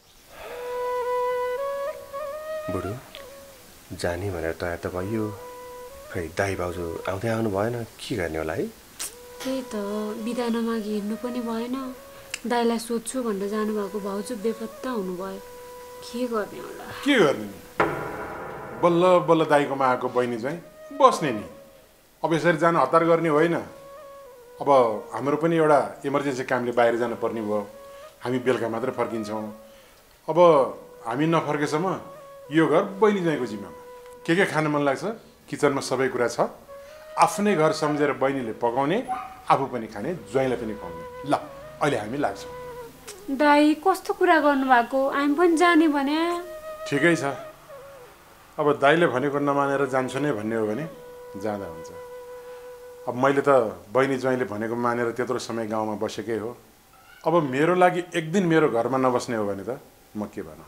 बुढो जाने भनेर तयार त भयो, खै दाई भाउजू आउँदै आउनु भएन, के गर्ने होला है? त्यही त बिदा नमागी हिँड्नु पनि भएन। दाइलाई सोध्छु भनेर जानुभएको भाउजू बेपत्ता हुनुभयो। के गर्ने होला? के गर्ने नि, बल्ल बल्ल दाईकोमा आएको बहिनी चाहिँ बस्ने नि। अब यसरी जान हतार गर्ने होइन। अब हाम्रो पनि एउटा इमर्जेन्सी कामले बाहिर जानु पर्ने भयो। हामी बेलुका मात्रै फर्किन्छौँ। अब हामी नफर्केसम्म यो घर बहिनी ज्वाइँको जिम्मामा। के के खान मन लाग्छ किचनमा सबै कुरा छ। आफ्नै घर सम्झेर बहिनीले पकाउने, आफू पनि खाने, ज्वाइँलाई पनि खुवाउने। ल अहिले हामी लाग्छौँ। दाई कस्तो कुरा गर्नुभएको? हामी पनि जाने भने। ठिकै छ, अब दाइले भनेको नमानेर जान्छु नै भन्ने हो भने जाँदा हुन्छ। अब मैले त बहिनी ज्वाइँले भनेको मानेर त्यत्रो समय गाउँमा बसेकै हो। अब मेरो लागि एक दिन मेरो घरमा नबस्ने हो भने त म के भनौँ?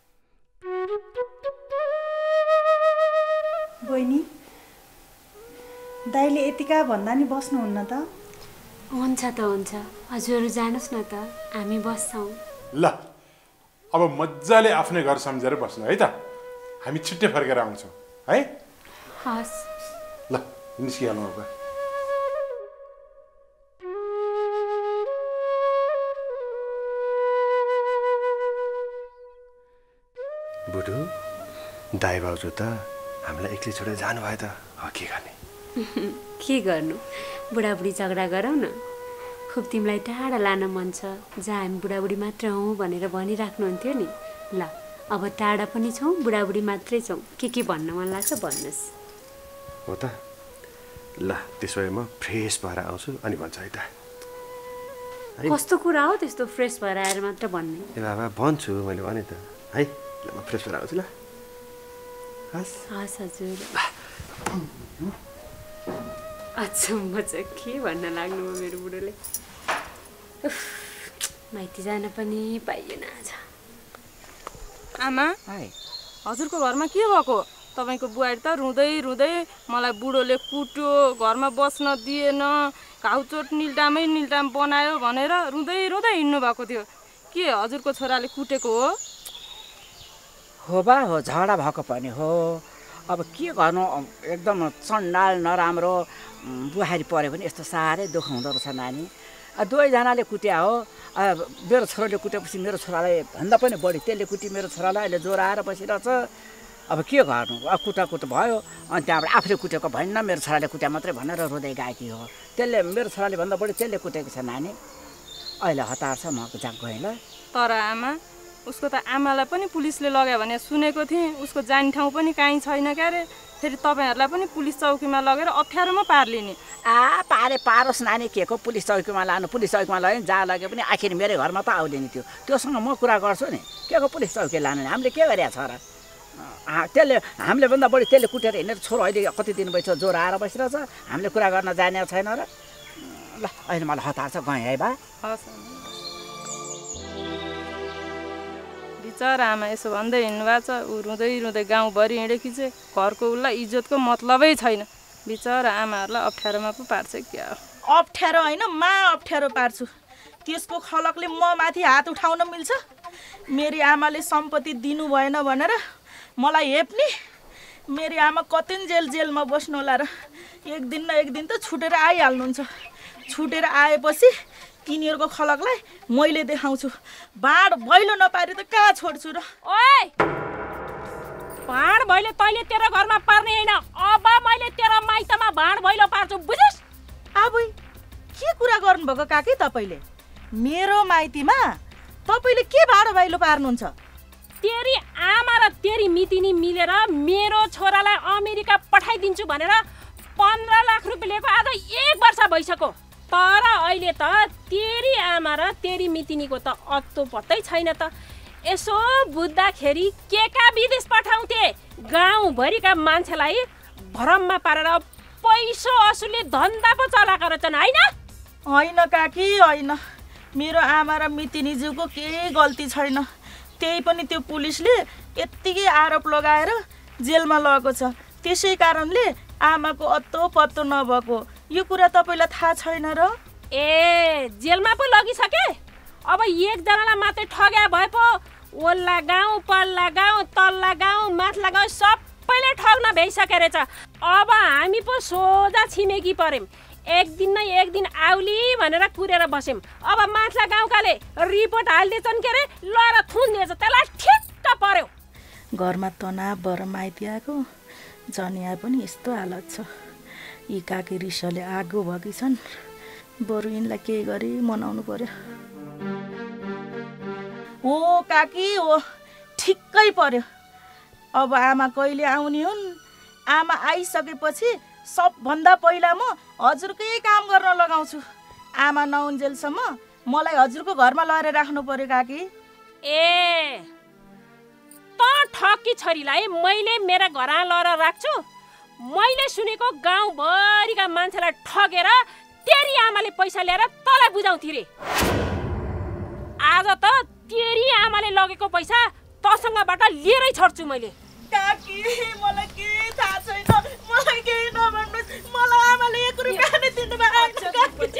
बहिनी दाइले यतिका भन्दा नि बस्नुहुन्न त? हुन्छ त हुन्छ, हजुरहरू जानुहोस् न त, हामी बस्छौँ। ल अब मजाले आफ्नै घर सम्झेर बस्नु है त। हामी छिट्टै फर्केर आउँछौँ है। हस् ल निस्किहालौँ अब। बुढो दाई भाउजू त हामीलाई एक्लै छोडेर जानुभयो त, के गर्ने? के गर्नु, बुढाबुढी झगडा गरौँ न। खुब तिमीलाई टाढा लान मन छ, जहाँ हामी बुढाबुढी मात्र हौँ भनेर भनिराख्नुहुन्थ्यो नि। ल अब टाढा पनि छौँ, बुढाबुढी मात्रै छौँ। के के भन्न मन लाग्छ भन्नुहोस्। हो त, ल त्यसो भए म फ्रेस भएर आउँछु अनि भन्छ है त। कस्तो कुरा हो त्यस्तो फ्रेस भएर आएर मात्र भन्ने? ए बाबा भन्छु, मैले भने त है। ल म फ्रेस भएर आउँछु ल। हस् हस् हजुर। अचम्म चाहिँ के भन्न लाग्नुभयो मेरो बुढोले। माइती जान पनि पाइएन आज। आमा हजुरको घरमा के भएको? तपाईँको बुहारी त रुँदै रुँदै मलाई बुढोले कुट्यो, घरमा बस्न दिएन, घाउचोट निल्टामै निल्टाम बनायो भनेर रुँदै रुँदै हिँड्नु भएको थियो। के हजुरको छोराले कुटेको हो? हो बा हो, झगडा भएको पनि हो। अब के गर्नु, एकदम चण्डाल नराम्रो बुहारी पऱ्यो भने यस्तो साह्रै दुःख हुँदो रहेछ नानी। दुवैजनाले कुट्या हो। मेरो छोराले कुटेपछि मेरो छोरालाई भन्दा पनि बढी त्यसले कुटी मेरो छोरालाई अहिले ज्वरो आएर बसिरहेछ। अब के गर्नु, अब कुटाकुट भयो। अनि त्यहाँबाट आफूले कुटेको भएन, मेरो छोराले कुट्या मात्रै भनेर रुँदै गएकी हो। त्यसले मेरो छोराले भन्दा बढी त्यसले कुटेको छ नानी। अहिले हतार छ, म जाग गएँ ल। तर आमा उसको त आमालाई पनि पुलिसले लग्यो भने सुनेको थिएँ। उसको जाने ठाउँ पनि काहीँ छैन क्या अरे। फेरि तपाईँहरूलाई पनि पुलिस चौकीमा लगेर अप्ठ्यारोमा पार्लिने। आ पारे पारोस् नानी, के को पुलिस चौकीमा लानु? पुलिस चौकीमा लग्यो जहाँ लगे पनि आखिर मेरो घरमा त आउँदैन थियो। त्योसँग म कुरा गर्छु नि, के को पुलिस चौकी लानु? हामीले के गरेका छ र? त्यसले हामीले भन्दा बढी त्यसले कुटेर हिँडेर छोरो अहिले कति दिन भइसक्यो ज्वरो आएर बसिरहेछ। हामीले कुरा गर्न जाने छैन र। ल अहिले मलाई हतार छ, गएँ है बा। हस् बिचरा आमा यसो भन्दै हिँड्नुभएको छ। ऊ रुँदै रुँदै गाउँभरि हिँडेकी चाहिँ घरको उसलाई इज्जतको मतलबै छैन। बिचरा आमाहरूलाई अप्ठ्यारोमा पो पार्छ क्या। अप्ठ्यारो होइन मा अप्ठ्यारो पार्छु। त्यसको खलकले म माथि हात उठाउन मिल्छ? मेरी आमाले सम्पत्ति दिनु भएन भनेर मलाई हेप्ने? मेरी आमा कतिन जेल जेलमा बस्नु होला र? एक दिन न एक दिन त छुटेर आइहाल्नुहुन्छ। छुटेर आएपछि तिनीहरूको खलकलाई मैले देखाउँछु। बाँड भैलो नपारे त कहाँ छोड्छु र? ओए बाँड भैलो तैँले तेरो घरमा पार्ने होइन, अब मैले तेरो माइतमा बाँड भैलो पार्छु, बुझिस्? आबै के कुरा गर्नुभएको काकी तपाईँले? मेरो माइतीमा तपाईँले के बाँड भैलो पार्नुहुन्छ? तेरी आमा र तेरी मितिनी मिलेर मेरो छोरालाई अमेरिका पठाइदिन्छु भनेर पन्ध्र लाख रुपियाँ लिएको आज एक वर्ष भइसक्यो। तर अहिले त तेरी आमा र तेरी मितिनीको त अत्तो पत्तै छैन त। यसो बुझ्दाखेरि के का विदेश पठाउँथे? गाउँभरिका मान्छेलाई भरममा पारेर पैसो असुलले धन्दा पो चलाएको रहेछन् होइन? होइन काकी होइन, मेरो आमा र मितिनीज्यूको केही गल्ती छैन। त्यही पनि त्यो पुलिसले यत्तिकै आरोप लगाएर जेलमा लगेको छ। त्यसै कारणले आमाको अत्तो पत्तो नभएको। यो कुरा तपाईँलाई थाहा छैन र? ए जेलमा पो लगिसके? अब एकजनालाई मात्रै ठग्या भए पो ओल्ला गाउँ पल्ला गाउँ तल्ला गाउँ माथला गाउँ सबैले ठग्न भइसके रहेछ। अब हामी पो सोझा छिमेकी पर्यौँ। एक दिन न एक दिन आउली भनेर कुरेर बस्यौँ। अब माथला गाउँकाले रिपोर्ट हालिदिएछन् के अरे, लएर थुनिदिएछ। त्यसलाई ठिक्क पर्यो। घरमा तनाव भएर माइती आएको, जनिया पनि यस्तो हालत छ। यी काकी रिसले आगो भएकी छन्। बरु यिनलाई केही गरी मनाउनु पर्यो। हो काकी हो, ठिक्कै पर्यो। अब आमा कहिले आउने हुन्? आमा आइसकेपछि सबभन्दा पहिला म हजुरकै काम गर्न लगाउँछु। आमा नउन्जेलसम्म मलाई हजुरको घरमा लगेर राख्नु पर्यो काकी। ए त ठकी छोरीलाई मैले मेरा घरमा लगेर राख्छु? मैले सुनेको गाउँभरिका मान्छेलाई ठगेर तेरी आमाले पैसा ल्याएर तँलाई बुझाउँथे रे। आज त तेरी आमाले लगेको पैसा तसँगबाट लिएरै छोड्छु मैले। काकी मलाई के थाहा छैन, मलाई केही नभन्नुहोस्। मलाई आमाले एक रुपियाँ नि दिनु भएको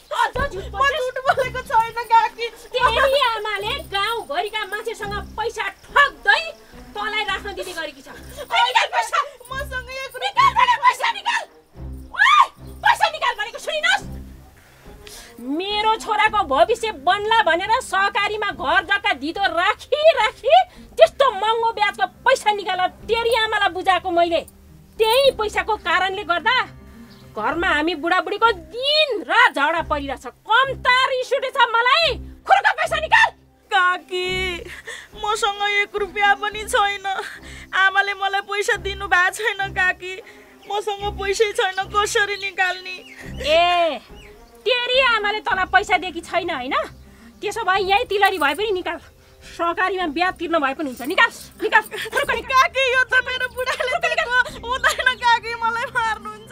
छैन काकी। तेरी आमाले गाउँभरिका मान्छेसँग पैसा ठग्दै तँलाई राख्न दिने गरेकी छ। मसँग एक रुपियाँ पैसा निकाल, पैसा निकाल भनेको सुनिनुहोस्। मेरो छोराको भविष्य बन्ला भनेर सहकारीमा घर जग्गा दिदो राखी राखी त्यस्तो महँगो ब्याजको पैसा निकालेर तेरी आमालाई बुझाएको मैले। त्यही पैसाको कारणले गर्दा घरमा हामी बुढाबुढीको दिन रात झगडा परिरहेछ। कम त रिस उठेछ मलाई। खुर्का पैसा निकाल। काकी मसँग एक रुपियाँ पनि छैन। आमाले मलाई पैसा दिनु भएको छैन काकी। मसँग पैसै छैन, कसरी निकाल्ने? ए तेरी आमाले तँलाई पैसा दिएकी छैन होइन? त्यसो भए यही तिलरी भए पनि निकाल। सहकारीमा ब्याज तिर्न भए पनि हुन्छ। निकाल निकाल। काकी यो त मेरो बुढाले दिएको हुँदैन काकी, मलाई मार्नुहुन्छ।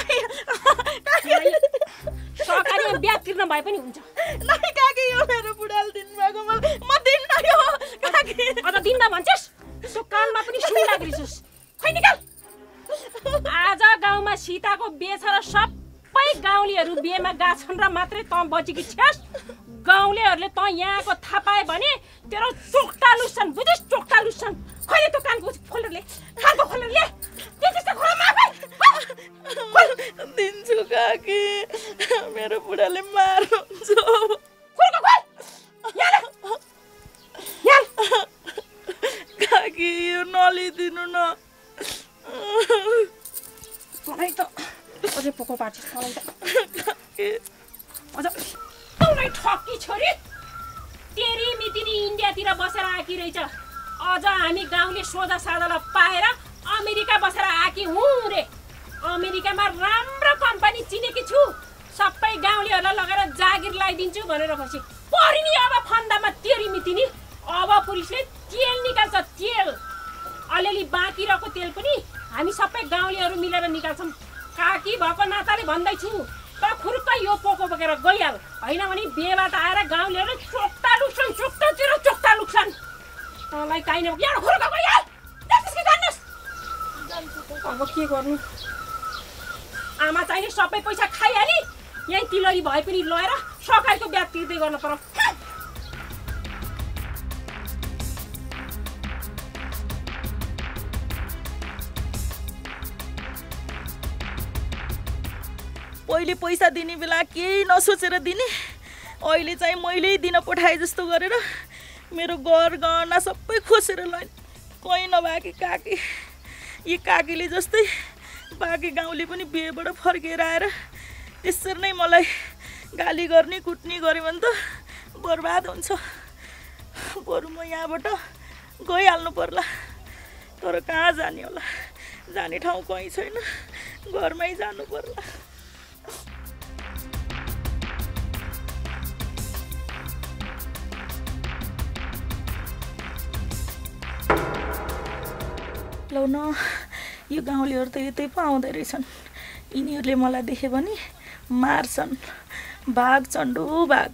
सहकारीमा ब्याज तिर्न भए पनि हुन्छ। नै काकी यो मेरो बुढाले दिनुभएको म दिन्न यो काकी। अझ दिन्न भन्छस्? त्यो कानमा पनि सुन लाग्रिछस्। खै निकाल। आज गाउँमा सीताको बेचेर सबै गाउँलेहरू बिहेमा गाछन् र मात्रै तँ बचेकी छ्यास। गाउँलेहरूले तँ यहाँको थाहा पाए भने तेरो चोक्टा लुच्छन्, बुझिस्? चोक्टा लुच्छन्। खैले त्यो कानको खोलेर ले, कानको खोलेर ले। के त्यस्तो खोला माफै दिन्छु काकी, मेरो बुढाले मार्नुहुन्छ। खोलको खोल। यहाँ यहाँ काकी यो नलिदिनु न। मलाई त अझै पोको पार्छस्। मलाई त अझ तँलाई ठक्की छोरी। तेरी मितिनी इन्डियातिर बसेर आएकी रहेछ। अझ हामी गाउँले सोझा साझालाई पाएर अमेरिका बसेर आएकी हुँ रे। अमेरिकामा राम्रो कम्पनी चिनेकी छु। सबै गाउँलेहरूलाई लगेर जागिर लगाइदिन्छु भनेर बसे परि नि। अब फन्दामा तेरी मितिनी। अब पुलिसले तेल निकाल्छ, तेल। अलिअलि बाँकी रहेको तेल पनि हामी सबै गाउँलेहरू मिलेर निकाल्छौँ। काकी भएको नाताले भन्दैछु त खुर्क यो पोको बोकेर गइहाल। होइन भने बेबाट आएर गाउँलेहरू चोक्टा लुक्छन्, चोक्टातिर चोक्टा लुक्छन्। मलाई काहीँ नभएको यहाँ खुर्का गयो यार त्यसकै जान्नुस् अब के गर्नु आमा चाहिने सबै पैसा खाइहाली यही तिलरी भए पनि लगेर सरकारको ब्याज तिर्दै गर्न पर्यो पहिले पैसा दिने बेला केही नसोचेर दिने अहिले चाहिँ मैले दिन पठाए जस्तो गरेर मेरो घर गहना सबै खोसेर लैन कहीँ नभएकी काकी यी काकीले जस्तै बाँकी गाउँले पनि बिहेबाट फर्केर आएर त्यसरी नै मलाई गाली गर्ने कुट्ने गऱ्यो भने त बर्बाद हुन्छ बरु म यहाँबाट गइहाल्नु पर्ला तर कहाँ जाने होला जाने ठाउँ कहीँ छैन घरमै जानु पर्ला लौ न यो गाउँलेहरू त यतै पो आउँदो रहेछन् यिनीहरूले मलाई देख्यो भने मार्छन् बाघ चण्डो बाघ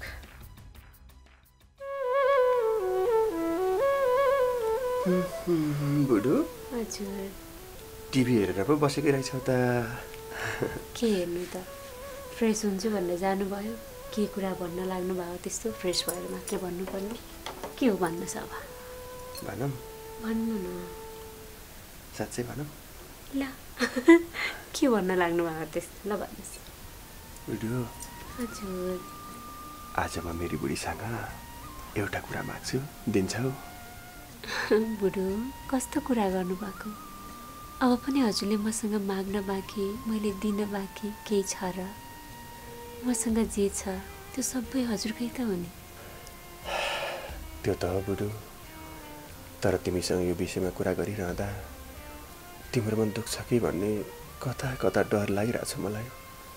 बुढो हजुर टिभी हेरेर पो बसेकै रहेछौ त के हेर्नु त फ्रेस हुन्छु भनेर जानुभयो के कुरा भन्न लाग्नु भयो त्यस्तो फ्रेस भएर मात्रै भन्नुपर्ने के हो भन्नुहोस् अब भनौँ भन्नु न साँच्चै भनौँ ल के भन्न लाग्नु भएको त्यस्तो ल भन्नुहोस् बुढो हजुर आज म मेरी बुढीसँग एउटा कुरा माग्छु दिन्छौ बुढो कस्तो कुरा गर्नुभएको अब पनि हजुरले मसँग माग्न बाँकी मैले दिन बाँकी केही छ र मसँग जे छ त्यो सबै हजुरकै त हो नि त्यो त हो बुढो तर तिमीसँग यो विषयमा कुरा गरिरहँदा तिम्रो मन दुख्छ कि भन्ने कता कता डर लागिरहेछ मलाई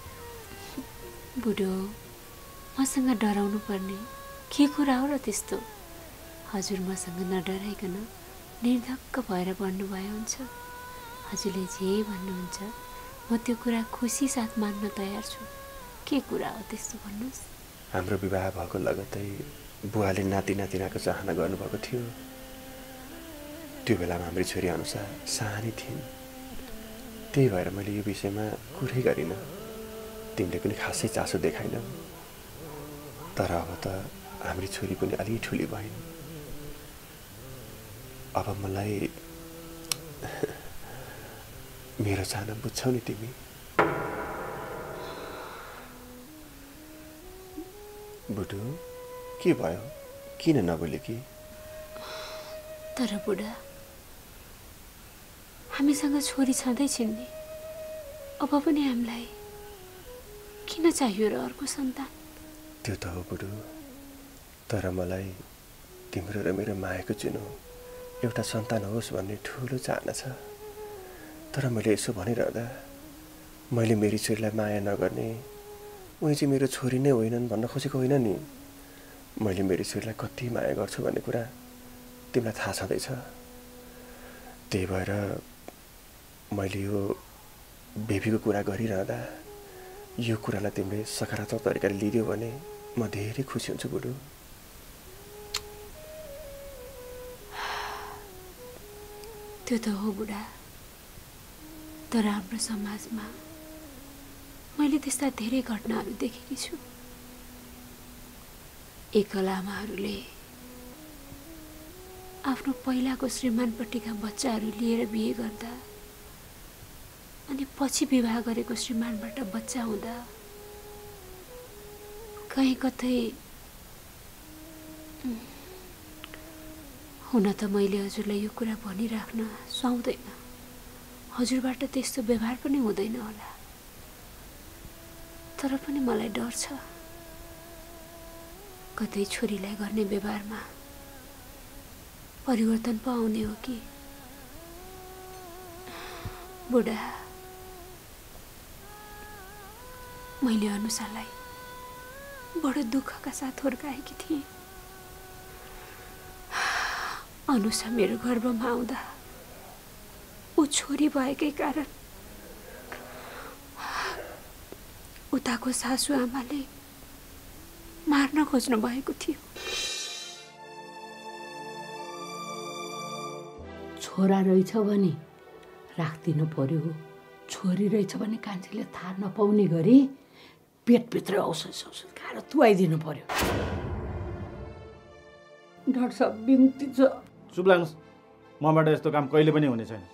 बुढो मसँग डराउनु पर्ने के कुरा हो र त्यस्तो हजुर मसँग नडराइकन निर्धक्क भएर भन्नुभयो हुन्छ हजुरले जे भन्नुहुन्छ म त्यो कुरा खुसी साथ मान्न तयार छु के कुरा हो त्यस्तो भन्नुहोस् हाम्रो विवाह भएको लगत्तै बुवाले नाति नातिनाको चाहना गर्नुभएको थियो त्यो बेलामा हाम्रो छोरी अनुसार सानी थिइन् त्यही भएर मैले यो विषयमा कुरै गरिनँ तिमीले पनि खासै चासो देखाइन तर अब त हाम्रो छोरी पनि अलि ठुली भइन् अब मलाई मेरो चाहना बुझ्छौ नि तिमी बुढो के भयो किन नबोले कि तर बुढा हामीसँग छोरी छँदैछन् नि अब पनि हामीलाई किन चाहियो र अर्को सन्तान त्यो त हो बुढो तर मलाई तिम्रो र मेरो मायाको चुनो एउटा सन्तान होस् भन्ने ठुलो चाहना छ तर मैले यसो भनिरहँदा मैले मेरी छोरीलाई माया नगर्ने उही चाहिँ मेरो छोरी नै होइनन् भन्न खोजेको होइन नि मैले मेरी छोरीलाई कति माया गर्छु भन्ने कुरा तिमीलाई थाहा छँदैछ त्यही भएर मैले यो बेबीको कुरा गरिरहँदा यो कुरालाई तिमीले सकारात्मक तरिकाले लिदियो भने म धेरै खुसी हुन्छु बुढो त्यो त हो बुढा तर हाम्रो समाजमा मैले त्यस्ता धेरै घटनाहरू देखेकी छु एकल आमाहरूले आफ्नो पहिलाको श्रीमानपट्टिका बच्चाहरू लिएर बिहे गर्दा अनि पछि विवाह गरेको श्रीमानबाट बच्चा हुँदा कहीँ कतै हुन त मैले हजुरलाई यो कुरा भनिराख्न सुहाउँदैन हजुरबाट त्यस्तो व्यवहार पनि हुँदैन होला तर पनि मलाई डर छ कतै छोरीलाई गर्ने व्यवहारमा परिवर्तन पो आउने हो कि बुढा मैले अनुसालाई बडो दुःखका साथ हुर्काएकी थिएँ अनुसा मेरो गर्भमा आउँदा ऊ छोरी भएकै कारण उताको सासु आमाले मार्न खोज्नु भएको थियो छोरा रहेछ भने राखिदिनु पर्यो, छोरी रहेछ भने कान्छीले थाहा नपाउने गरी पेटभित्र औषध सौषध खाएर तुवाइदिनु पर्यो। डाक्टर साहब बिन्ती छ। चुप लाग्नुहोस्, मबाट यस्तो काम कहिले पनि हुने छैन।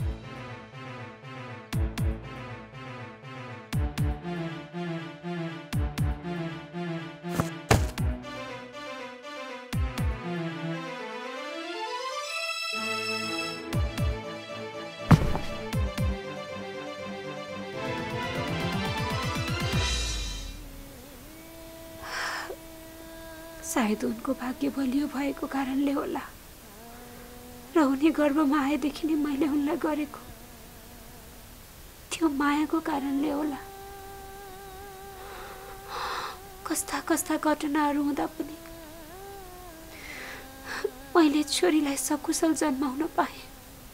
सायद उनको भाग्य बलियो भएको कारणले होला र उनी गर्भमा आएदेखि नै मैले उनलाई गरेको त्यो मायाको कारणले होला। कस्ता कस्ता घटनाहरू हुँदा पनि मैले छोरीलाई सकुशल जन्माउन पाएँ।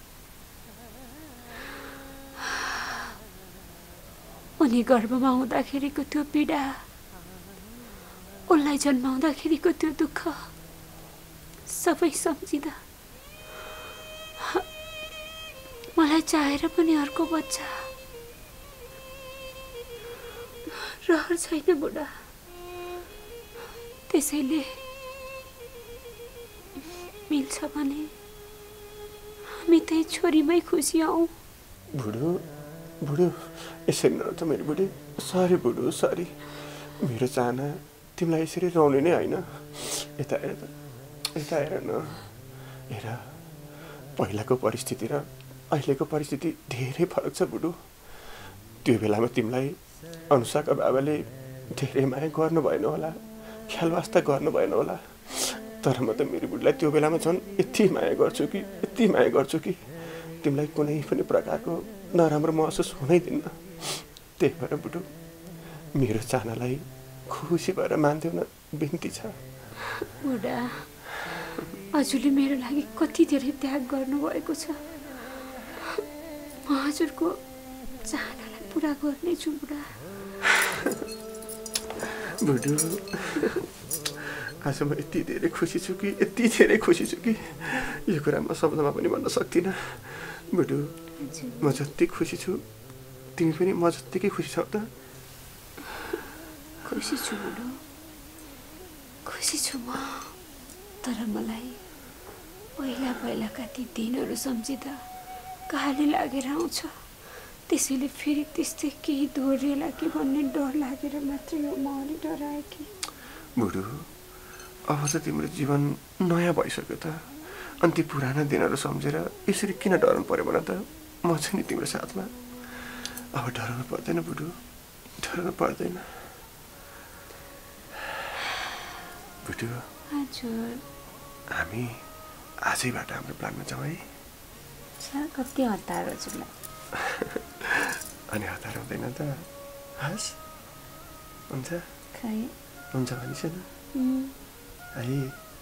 उनी गर्भमा हुँदाखेरिको त्यो पीडा, उनलाई जन्माउँदाखेरिको त्यो दुःख सबै सम्झिँदा मलाई चाहेर पनि अर्को बच्चा रहर छैन बुढा। त्यसैले मिल्छ भने हामी त्यही छोरीमै खुसी हौँ। बुढो बुढो यसरी नरोज मेरो बुढी। सरी बुढो सरी। मेरो चाहना तिमीलाई यसरी रोउने नै होइन। यता हेर त, यता हेर न। हेर पहिलाको परिस्थिति र अहिलेको परिस्थिति धेरै फरक छ बुढो। त्यो बेलामा तिमीलाई अनुसाका बाबाले धेरै माया गर्नु भएन होला, ख्याल वास्ता गर्नु भएन होला। तर म त मेरो बुढीलाई त्यो बेलामा झन् यति माया गर्छु कि यति माया गर्छु कि तिमीलाई कुनै पनि प्रकारको नराम्रो महसुस हुनै दिन्न। त्यही भएर बुढो मेरो चाहनालाई खुसी भएर मान्थ्यौ न, बिन्ती छ। बुढा हजुरले मेरो लागि कति धेरै त्याग गर्नुभएको छ। म हजुरको चाहनालाई पुरा गर्नेछु बुढा। बुढो आज म यति धेरै खुसी छु कि यति धेरै खुसी छु कि यो कुरा म शब्दमा पनि भन्न सक्दिनँ। बुढो म जति खुसी छु तिमी पनि म जत्तिकै खुसी छौ त? खुसी छु बुढो, खुसी छु म। तर मलाई पहिला पहिलाका ती दिनहरू सम्झिँदा कहाली लागेर आउँछ। त्यसैले फेरि त्यस्तै केही दोहोरिएला कि भन्ने डर लागेर मात्रै हो म अलि डराएँ कि। बुढो अब त तिम्रो जीवन नयाँ भइसक्यो त, अनि ती पुराना दिनहरू सम्झेर यसरी किन डराउनु पर्यो भन त? म छु नि तिम्रो साथमा। अब डराउनु पर्दैन बुढो, डराउनु पर्दैन। बुढो हजुर हामी आजैबाट हाम्रो प्लानमा जाउँ है? कति हतार हजुरलाई। अनि हतार हुँदैन त? हस् हुन्छ हुन्छ भनिस न है।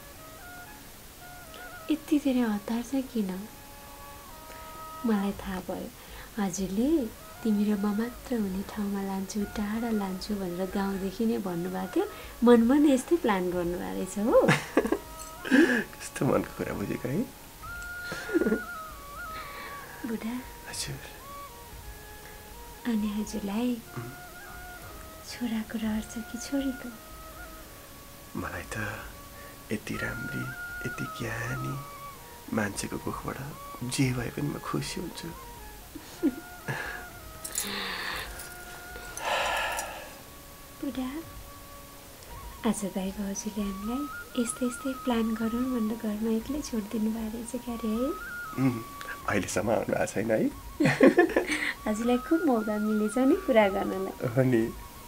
यति धेरै हतार चाहिँ किन? मलाई थाहा भयो हजुरले तिमी र म मात्र हुने ठाउँमा लान्छु, टाढा लान्छु भनेर गाउँदेखि नै भन्नुभएको थियो। मनमा नै यस्तै प्लान गर्नुभएको रहेछ हो। कस्तो मनको कुरा बुझेको है बुढा। हजुर अनि हजुरलाई छोराको रहर छ कि छोरीको? मलाई त यति राम्री यति ज्ञानी मान्छेको कोखबाट जे भए पनि म खुसी हुन्छु। बुढा आज दाइको हजुरले हामीलाई यस्तै यस्तै प्लान गरौँ भनेर घरमा एक्लै छोडिदिनु भएको रहेछ क्यारे है? अहिलेसम्म आउनु भएको छैन है? हजुरलाई खुब मौका मिलेछ नि कुरा गर्नलाई। हो नि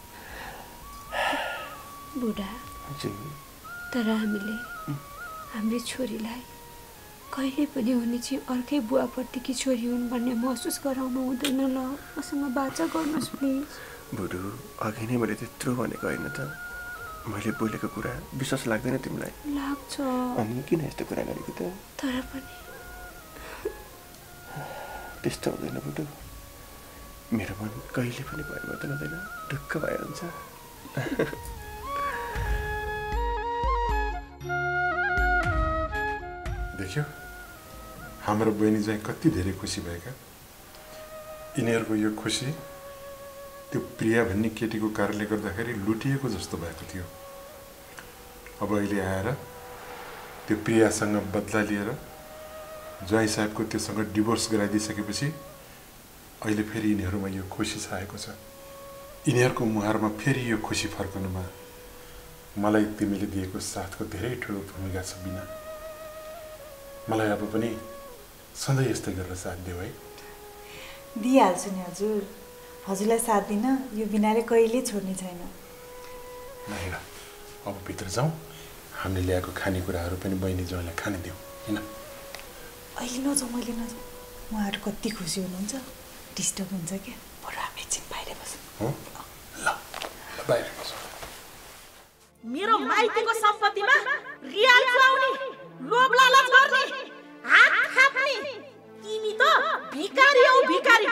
बुढा। तर हामीले हाम्रो छोरीलाई कहिले पनि उनी चाहिँ अर्कै बुवाप्रतिकी छोरी हुन् भन्ने महसुस गराउनु हुँदैन। ल मसँग बाचा गर्नुहोस् प्लिज। बुढो अघि नै मैले त्यत्रो भनेको होइन त? मैले बोलेको कुरा विश्वास लाग्दैन तिमीलाई? लाग्छ। अनि किन यस्तो कुरा गरेको त? तर पनि त्यस्तो हुँदैन बुढो। मेरो मन कहिले पनि परिवर्तन हुँदैन, ढुक्क भएर हुन्छ। देख्यो हाम्रो बहिनी चाहिँ कति धेरै खुसी भएका। यिनीहरूको यो खुसी त्यो प्रिया भन्ने केटीको कारणले गर्दाखेरि लुटिएको जस्तो भएको थियो। अब अहिले आएर त्यो प्रियासँग बदला लिएर ज्वाइँ साहबको त्योसँग डिभोर्स गराइदिइसकेपछि अहिले फेरि यिनीहरूमा यो खुसी छाएको छ। यिनीहरूको मुहारमा फेरि यो खुसी फर्कनुमा मलाई तिमीले दिएको साथको धेरै ठुलो भूमिका छ बिना। मलाई अब पनि सधैँ यस्तै गरेर साथ देऊ है। दिइहाल्छु नि हजुर। हजुरलाई साथ दिन यो बिनाले कहिले छोड्ने छैन। होइन, अब भित्र जाउँ, हामीले ल्याएको खानेकुराहरू पनि बहिनी ज्वाइँलाई खाने दिउँ होइन। अहिले नजाउँ, मैले नजाउँ। उहाँहरू कति खुसी हुनुहुन्छ, डिस्टर्ब हुन्छ क्या। बरु हामी एकछिन बाहिर बसौँ। हो ल बाहिर बसौँ। मेरो माइतीको सम्पत्तिमा रियाल चुहाउने, लोभ लालच गर्ने, हात थाप्ने तिमी त भिखारी हौ भिखारी।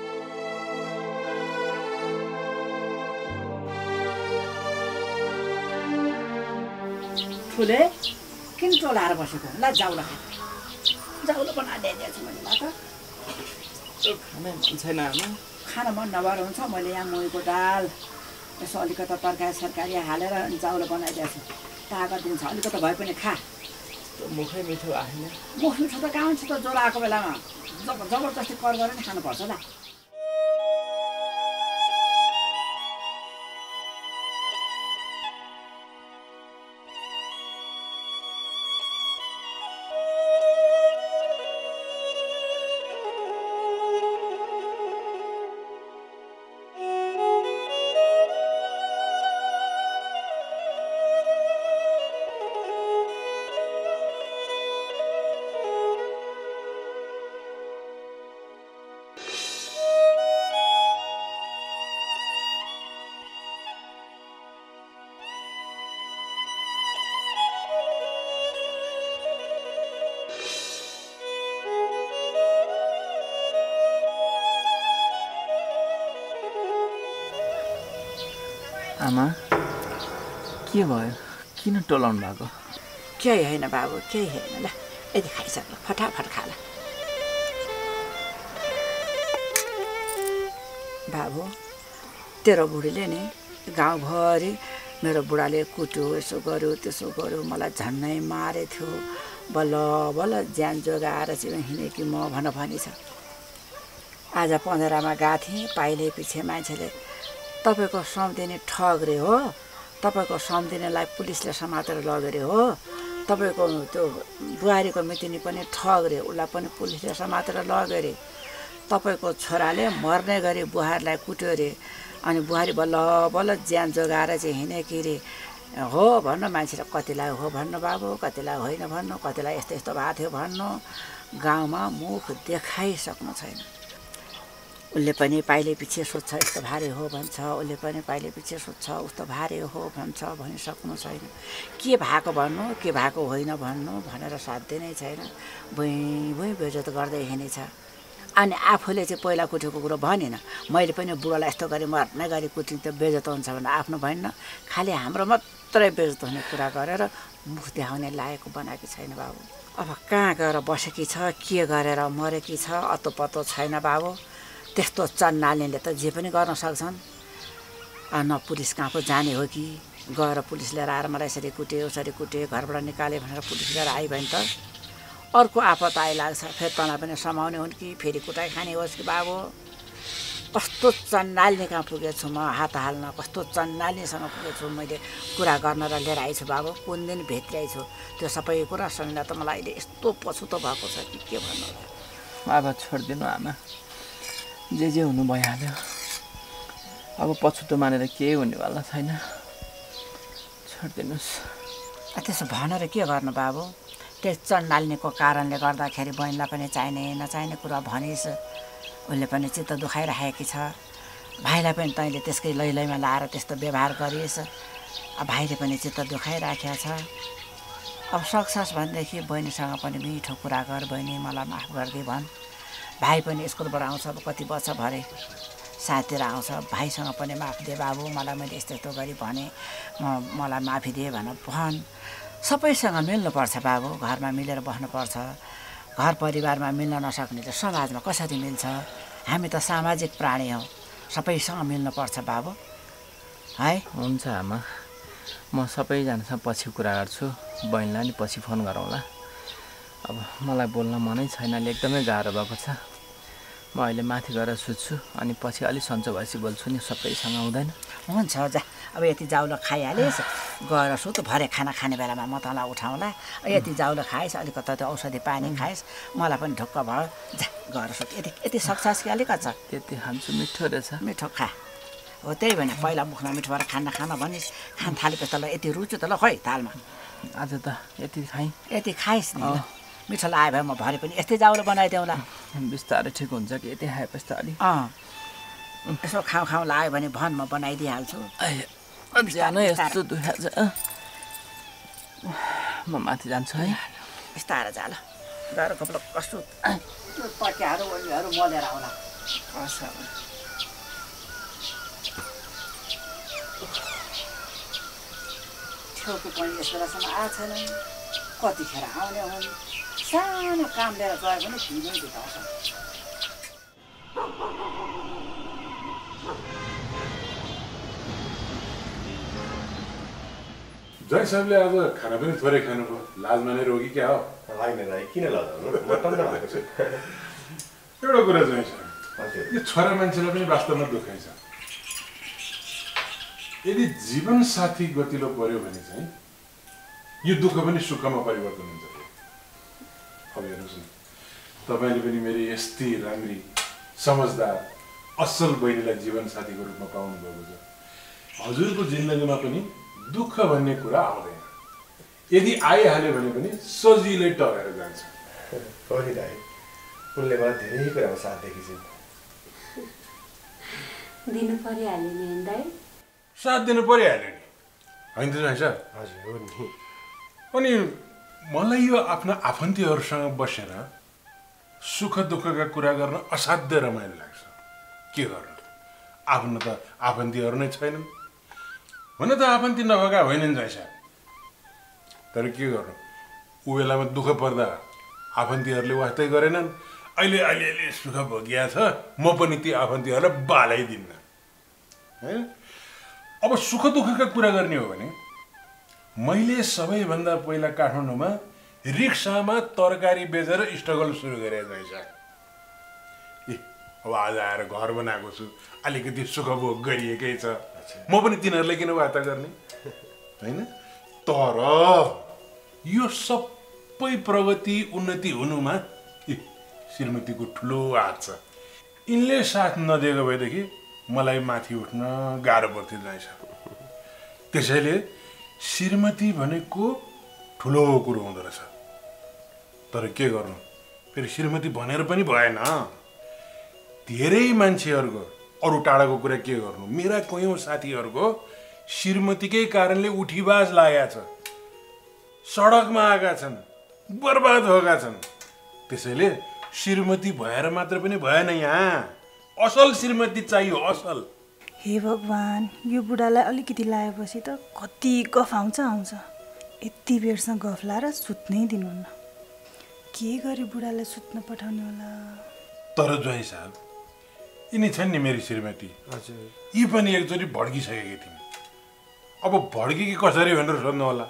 ठुले किन टोलाएर बसेको? ल जाउला जाउला बनाइदिएको छु मैले। त खानै मन छैन आमा। खाना मन नभएर हुन्छ। मैले यहाँ मुहीको दाल यसो अलिकति तरकारी सरकारी हालेर चाउलो बनाइदिएको छु। तागत दिन्छ अलिकति भए पनि खा। मुखै मिठो आएन। मुख मिठो त कहाँ हुन्छ त? ज्वरो आएको बेलामा जब जबरजस्ती कर गरेर खानुपर्छ ल। आमा के भयो? किन टोलाउनु भएको? केही होइन बाबु, केही होइन। ल यदि खाइसक्नु फटाफट खा ल। बाबु तेरो बुढीले नि गाउँभरि मेरो बुढाले कुट्यो, यसो गर्यो त्यसो गर्यो, मलाई झन्नै मारे थियो। बल्ल बल्ल ज्यान जोगाएर चाहिँ हिँडेकी म भन भनी छ। आज पन्ध्रमा गएको थिएँ, पाइले पछि मान्छेले तपाईँको सम्झिने ठग रे हो, तपाईँको सम्झिनेलाई पुलिसले समातेर लगेर हो, तपाईँको त्यो बुहारीको मितिनी पनि ठग रे, उसलाई पनि पुलिसले समातेर लगेर, तपाईँको छोराले मर्ने गरी बुहारीलाई कुट्यो रे। अनि बुहारी बल्ल बल्ल ज्यान जोगाएर चाहिँ हिँडेकी रे हो भन्नु। मान्छेले कतिलाई हो भन्नु बाबु, कतिलाई होइन भन्नु, कतिलाई यस्तो यस्तो भएको थियो भन्नु। गाउँमा मुख देखाइसक्नु छैन। उसले पनि पाइले पछि सोध्छ यस्तो भारी हो भन्छ, उसले पनि पाइले पछि सोध्छ उस्तो भारी हो भन्छ, भनिसक्नु छैन। के भएको भन्नु, के भएको होइन भन्नु भनेर साध्य नै छैन। भुइँ भुइँ बेइज्जत गर्दै हिँडेछ। अनि आफूले चाहिँ पहिला कुटेको कुरो भनेन, मैले पनि बुढोलाई यस्तो गरी मर्ने गरी कुटिन् त बेइज्जत हुन्छ भनेर आफ्नो भन्न। खालि हाम्रो मात्रै बेइज्जत हुने कुरा गरेर मुख देखाउने लायकको बनाएकी छैन बाबु। अब कहाँ गएर बसेकी छ, के गरेर मरेकी छ अत्तो पत्तो छैन बाबु। त्यस्तो चन्नालीले त जे पनि गर्न सक्छन्। न पुलिस कहाँ पो जाने हो कि गएर पुलिस लिएर आएर मलाई यसरी कुटे उसरी कुटे घरबाट निकाले भनेर पुलिस लिएर आयो भने त अर्को आपत आइलाग्छ। फेरि तँलाई पनि समाउने हुन् कि फेरि कुटाइ खाने होस् कि बाबु। कस्तो चन्नाली कहाँ पुगेको छु म हात हाल्न, कस्तो चन्नालीसँग पुगेको छु मैले कुरा गर्न र लिएर आएछु बाबु। कुन दिन भेटिरहेछु त्यो सबै कुरा सम्झिँदा त मलाई अहिले यस्तो पछुतो भएको छ कि के भन्नु। अब छोडिदिनु आमा, जे जे हुनु भइहाल्यो। अब पछुतो मानेर केही हुनेवाला छैन, छोडिदिनुहोस्। त्यसो भनेर के गर्नु बाबु। त्यस चन्डाल्नेको कारणले गर्दाखेरि बहिनीलाई पनि चाहिने नचाहिने कुरा भनिस्। उसले पनि चित्त दुखाइराखेकी छ। भाइलाई पनि तैँले त्यसकै लैलैमा लाएर त्यस्तो व्यवहार गरिस्। अब भाइले पनि चित्त दुखाइराखेको छ। अब सक्छस् भनेदेखि बहिनीसँग पनि मिठो कुरा गर, बहिनी मलाई माफ गरिदिए भन्। भाइ पनि स्कुलबाट आउँछ, अब कति वर्ष भरे साथतिर आउँछ। भाइसँग पनि माफ दिए बाबु, मलाई मैले यस्तो यस्तो गरी भने, म मलाई माफी दिए भन भन्। सबैसँग मिल्नुपर्छ बाबु, घरमा मिलेर बस्नुपर्छ। घर परिवारमा मिल्न नसक्ने त समाजमा कसरी मिल्छ? हामी त सामाजिक प्राणी हौ, सबैसँग मिल्नुपर्छ बाबु है। हुन्छ आमा, म सबैजनासँग पछि कुरा गर्छु, बहिनीलाई नि पछि फोन गरौँला। अब मलाई बोल्न मनै छैन, अहिले एकदमै गाह्रो भएको छ। म अहिले माथि गएर सुत्छु, अनि पछि अलिक सन्चो भएपछि बोल्छु नि, सबैसँग हुँदैन। हुन्छ जा, अब यति जाउलो खाइहालिस्, गएर सुत, भरे खाना खाने बेलामा म तँलाई उठाउँला। यति जाउलो खाइस्, अलिकति त्यो औषधि पानी खाइस्, मलाई पनि ढुक्क भयो। जा गएर सुत, यति यति सक्छस् कि अलिकति छ? त्यति खान्छु, मिठो रहेछ। मिठो खा। हो त्यही भने पहिला मुखमा मिठो भएर खाना खाना भनिस्, खान थालेपछि त ल यति रुच्यो त ल खोइ तालमा। आज त यति खाएँ। यति खाइस् नि, मिठो लाग्यो भए म भरे पनि यस्तै जाउलो बनाइदेऊँला। बिस्तारै ठिक हुन्छ कि यति खाएपछि त अलिक। अँ यसो खाउँ खाउँ लाग्यो भने भन, म बनाइदिइहाल्छु। जानु यस्तो दुखाएको छ, म माथि जान्छु है। बिस्तारै जा ल, गएर कपडा कस्तो पट्याहरू ओलीहरू मलेर आउला। छेउको पनि यस बेलासम्म आएको छैन, कतिखेर आउने हुन्? सानो काम लिएर गयो भने ढिलै बिताउँछ। जय साहबले आज खाना पनि थोरै खानुभयो, लाज मानेर हो कि क्या हो? होइन दाइ, किन लजाउनु, म टन्न भएको छु। एउटा कुरा जय साहब, यो छोरा मान्छेलाई पनि वास्तवमा दुखाइ छ। यदि जीवन साथी गतिलो पर्यो भने चाहिँ यो दुःख पनि सुखमा परिवर्तन हुन्छ। अब हेर्नुहोस् न, तपाईँले पनि मेरो यस्तै राम्री समझदार असल बहिनीलाई जीवन साथीको रूपमा पाउनुभएको छ। हजुरको जिन्दगीमा पनि दुःख भन्ने कुरा आउँदैन, यदि आइहाल्यो भने पनि सजिलै टरेर जान्छ। हो नि दाइ, उनले मलाई धेरै कुरामा साथ दिएकी दिनु परिहाल्यो नि दाइ, साथ दिनु परिहाल्यो नि, होइन त जान्छ? हजुर हो नि। अनि मलाई यो आफ्ना आफन्तीहरूसँग बसेर सुख दुःखका कुरा गर्न असाध्य रमाइलो लाग्छ। के गर्नु, आफ्नो त आफन्तीहरू नै छैनन्, हुन त आफन्ती नभएका होइनन् जान्छ, तर के गर्नु, ऊ बेलामा दुःख पर्दा आफन्तीहरूले वास्तै गरेनन्। अहिले अलिअलि सुख भोगिया छ, म पनि ती आफन्तीहरूलाई बालाइदिन्न होइन। अब सुख दुःखका कुरा गर्ने हो भने मैले सबैभन्दा पहिला काठमाडौँमा रिक्सामा तरकारी बेचेर स्ट्रगल सुरु गरेँ जान्छ। ए अब आज आएर घर बनाएको छु, अलिकति सुख भोग गरिएकै छ, म पनि तिनीहरूलाई किन वार्ता गर्ने होइन। तर यो सबै प्रगति उन्नति हुनुमा ए श्रीमतीको ठुलो हात छ। यिनले साथ नदिएको भएदेखि मलाई माथि उठ्न गाह्रो पर्थ्यो जान्छ। त्यसैले श्रीमती भनेको ठुलो कुरो हुँदो रहेछ। तर के गर्नु, फेरि श्रीमती भनेर पनि भएन। धेरै मान्छेहरूको अरू टाढाको कुरा के गर्नु, मेरा कयौँ साथीहरूको श्रीमतीकै कारणले उठीबाज लागेका छ, सडकमा आएका छन्, बर्बाद भएका छन्। त्यसैले श्रीमती भएर मात्र पनि भएन, यहाँ असल श्रीमती चाहियो, असल। हे भगवान्, यो बुढालाई अलिकति लगाएपछि त कति गफ आउँछ आउँछ। यति बेरसँग गफ लाएर सुत्नै दिनुहुन्न। के गरी बुढालाई सुत्न पठाउने होला? तर ज्वाइँ साहब, यिनी छन् नि मेरी श्रीमती, हजुर, यी पनि एकचोटि भड्किसकेकी थिइन्। अब भड्की कसरी भनेर सोध्नु होला।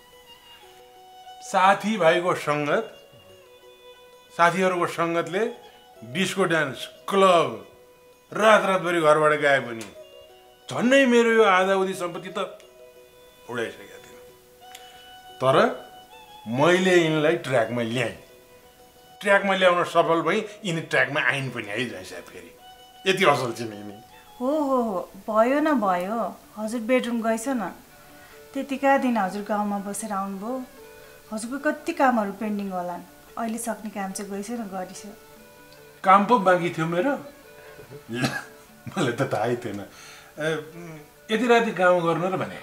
साथीभाइको सङ्गत, साथीहरूको सङ्गतले डिस्को डान्स क्लब रात रातभरि घरबाट गए पनि झन्नै मेरो यो आधाउधी सम्पत्ति त उडाइसकेका थिएन। तर मैले यिनलाई ट्र्याकमा ल्याएँ, ट्र्याकमा ल्याउन सफल भएँ, यिनी ट्र्याकमा आइन पनि है जान्छ। फेरि यति असल चाहिँ यिनी। हो हो हो भयो न भयो। हजुर बेडरुम गएछ न, त्यतिका दिन हजुर गाउँमा बसेर आउनुभयो। हजुरको कति कामहरू पेन्डिङ होलान्, अहिले सक्ने काम चाहिँ गइसक्यो न, गरिसक्यो। काम पो बाँकी थियो मेरो, मलाई त थाहै थिएन। यति राति काम गर्नु र भने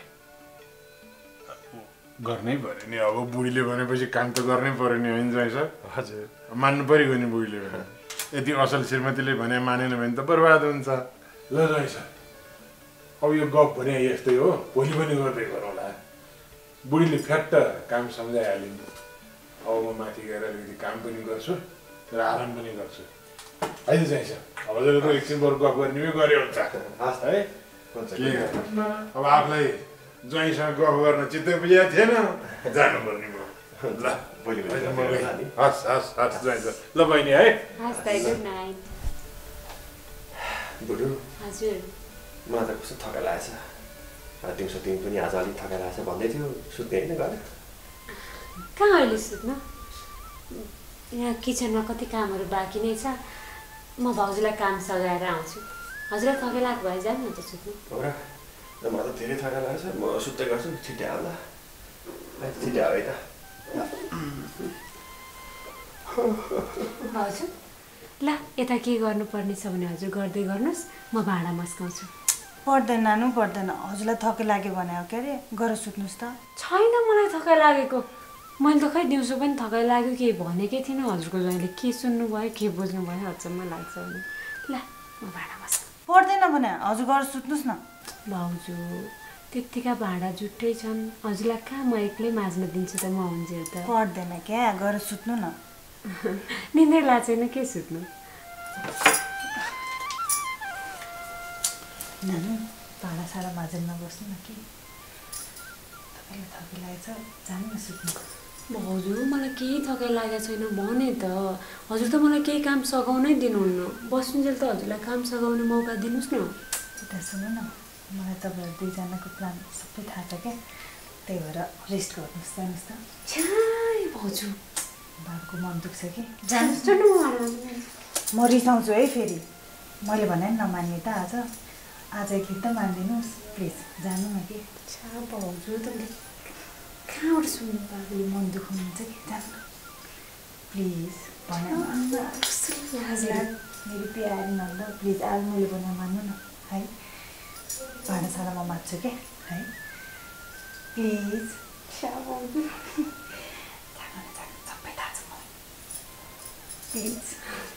गर्नै पऱ्यो नि। अब बुढीले भनेपछि काम त गर्नै पऱ्यो नि, होइन जान्छ? हजुर, मान्नु पऱ्यो नि बुढीले भने। यति असल श्रीमतीले भने मानेन भने त बर्बाद हुन्छ। ल जान्छ, अब यो गफ भने यस्तै हो, भोलि पनि गर्दै गरौँला। बुढीले फ्याट्ट काम सम्झाइहालिन्। अब म माथि गएर अलिकति काम पनि गर्छु र आराम पनि गर्छु अहिले चाहिँ छ अब हजुरको एकछिन बरु गफ गर्ने गऱ्यो हुन्छ है के गर्नु अब आफूलाई ज्वाइँसँग गफ गर्न चित्त बुझेको थिएन जानुपर्ने म ल भोलि हस् हस् हस् ज्वाइँ ल बहिनी है गुड नाइट बुढो हजुर मलाई त कस्तो थकाइ लागेछ दिउँसो दिन पनि आज अलिक थकाइ लागेछ भन्दै थियो सुत्ने होइन घर कहाँ अहिले सुत्नु यहाँ किचनमा कति कामहरू बाँकी नै छ म भाउजूलाई काम सघाएर आउँछु हजुरलाई थकाइ लाग्यो भए जानु न त सुत्नु हो र मलाई त धेरै थकाइ लागेछ म सुत्दै गर्छु छिट्टै आउँला छिट्टै आऊ है त हजुर ल यता के गर्नुपर्ने छ भने हजुर गर्दै गर्नुहोस् म भाँडा मस्काउँछु पर्दैन नानु पर्दैन हजुरलाई थकाइ लाग्यो भने हो के अरे गएर सुत्नुहोस् त छैन मलाई थकाइ लागेको मैले त खै दिउँसो पनि थकाइ लाग्यो केही भनेकै थिइनँ हजुरको ज्वाइँले के सुन्नु भयो के बुझ्नु भयो अचम्म लाग्छ भने ल म भाँडा मस्काउँछु पर्दैन भने हजुर गएर सुत्नुहोस् न भाउजू त्यत्तिका भाँडा जुट्टै छन् हजुरलाई कहाँ म एक्लै माझ्न दिन्छु त म हुन्जेल त पर्दैन क्या गएर सुत्नु न निन्दै लाग्दैन के सुत्नु नानु भाँडा साडा माझेर नबस्नु न कि तपाईँलाई थकाइ लागेछ जानु न सुत्नु भाउजू मलाई केही थकाइ लागेको छैन भने त हजुर त मलाई केही काम सघाउनै दिनुहुन्न बस्नुन्जेल त हजुरलाई काम सघाउने मौका दिनुहोस् न यता सुन्नु न मलाई तपाईँहरू दुईजनाको प्लान सबै थाहा छ क्या त्यही भएर रेस्ट गर्नुहोस् जानुहोस् त छ्याइ भाउजू बाबुको मन दुख्छ कि जानुहोस् न म रिसाउँछु है फेरि मैले भने नि नमान्ने त आज आज एक गीत त मानिदिनुहोस् प्लिज जानु न कि छा भाउजू तपाईँले कहाँबाट सुन्नु बाबुले मन दुखाउनुहुन्छ कि जानु प्लिज भने मेरो प्यारी नन्द प्लिज आज मैले भने मान्नु न है भाँडा साडा म माझ्छु क्या है प्लिज सबै थाहा छ मलाई प्लिज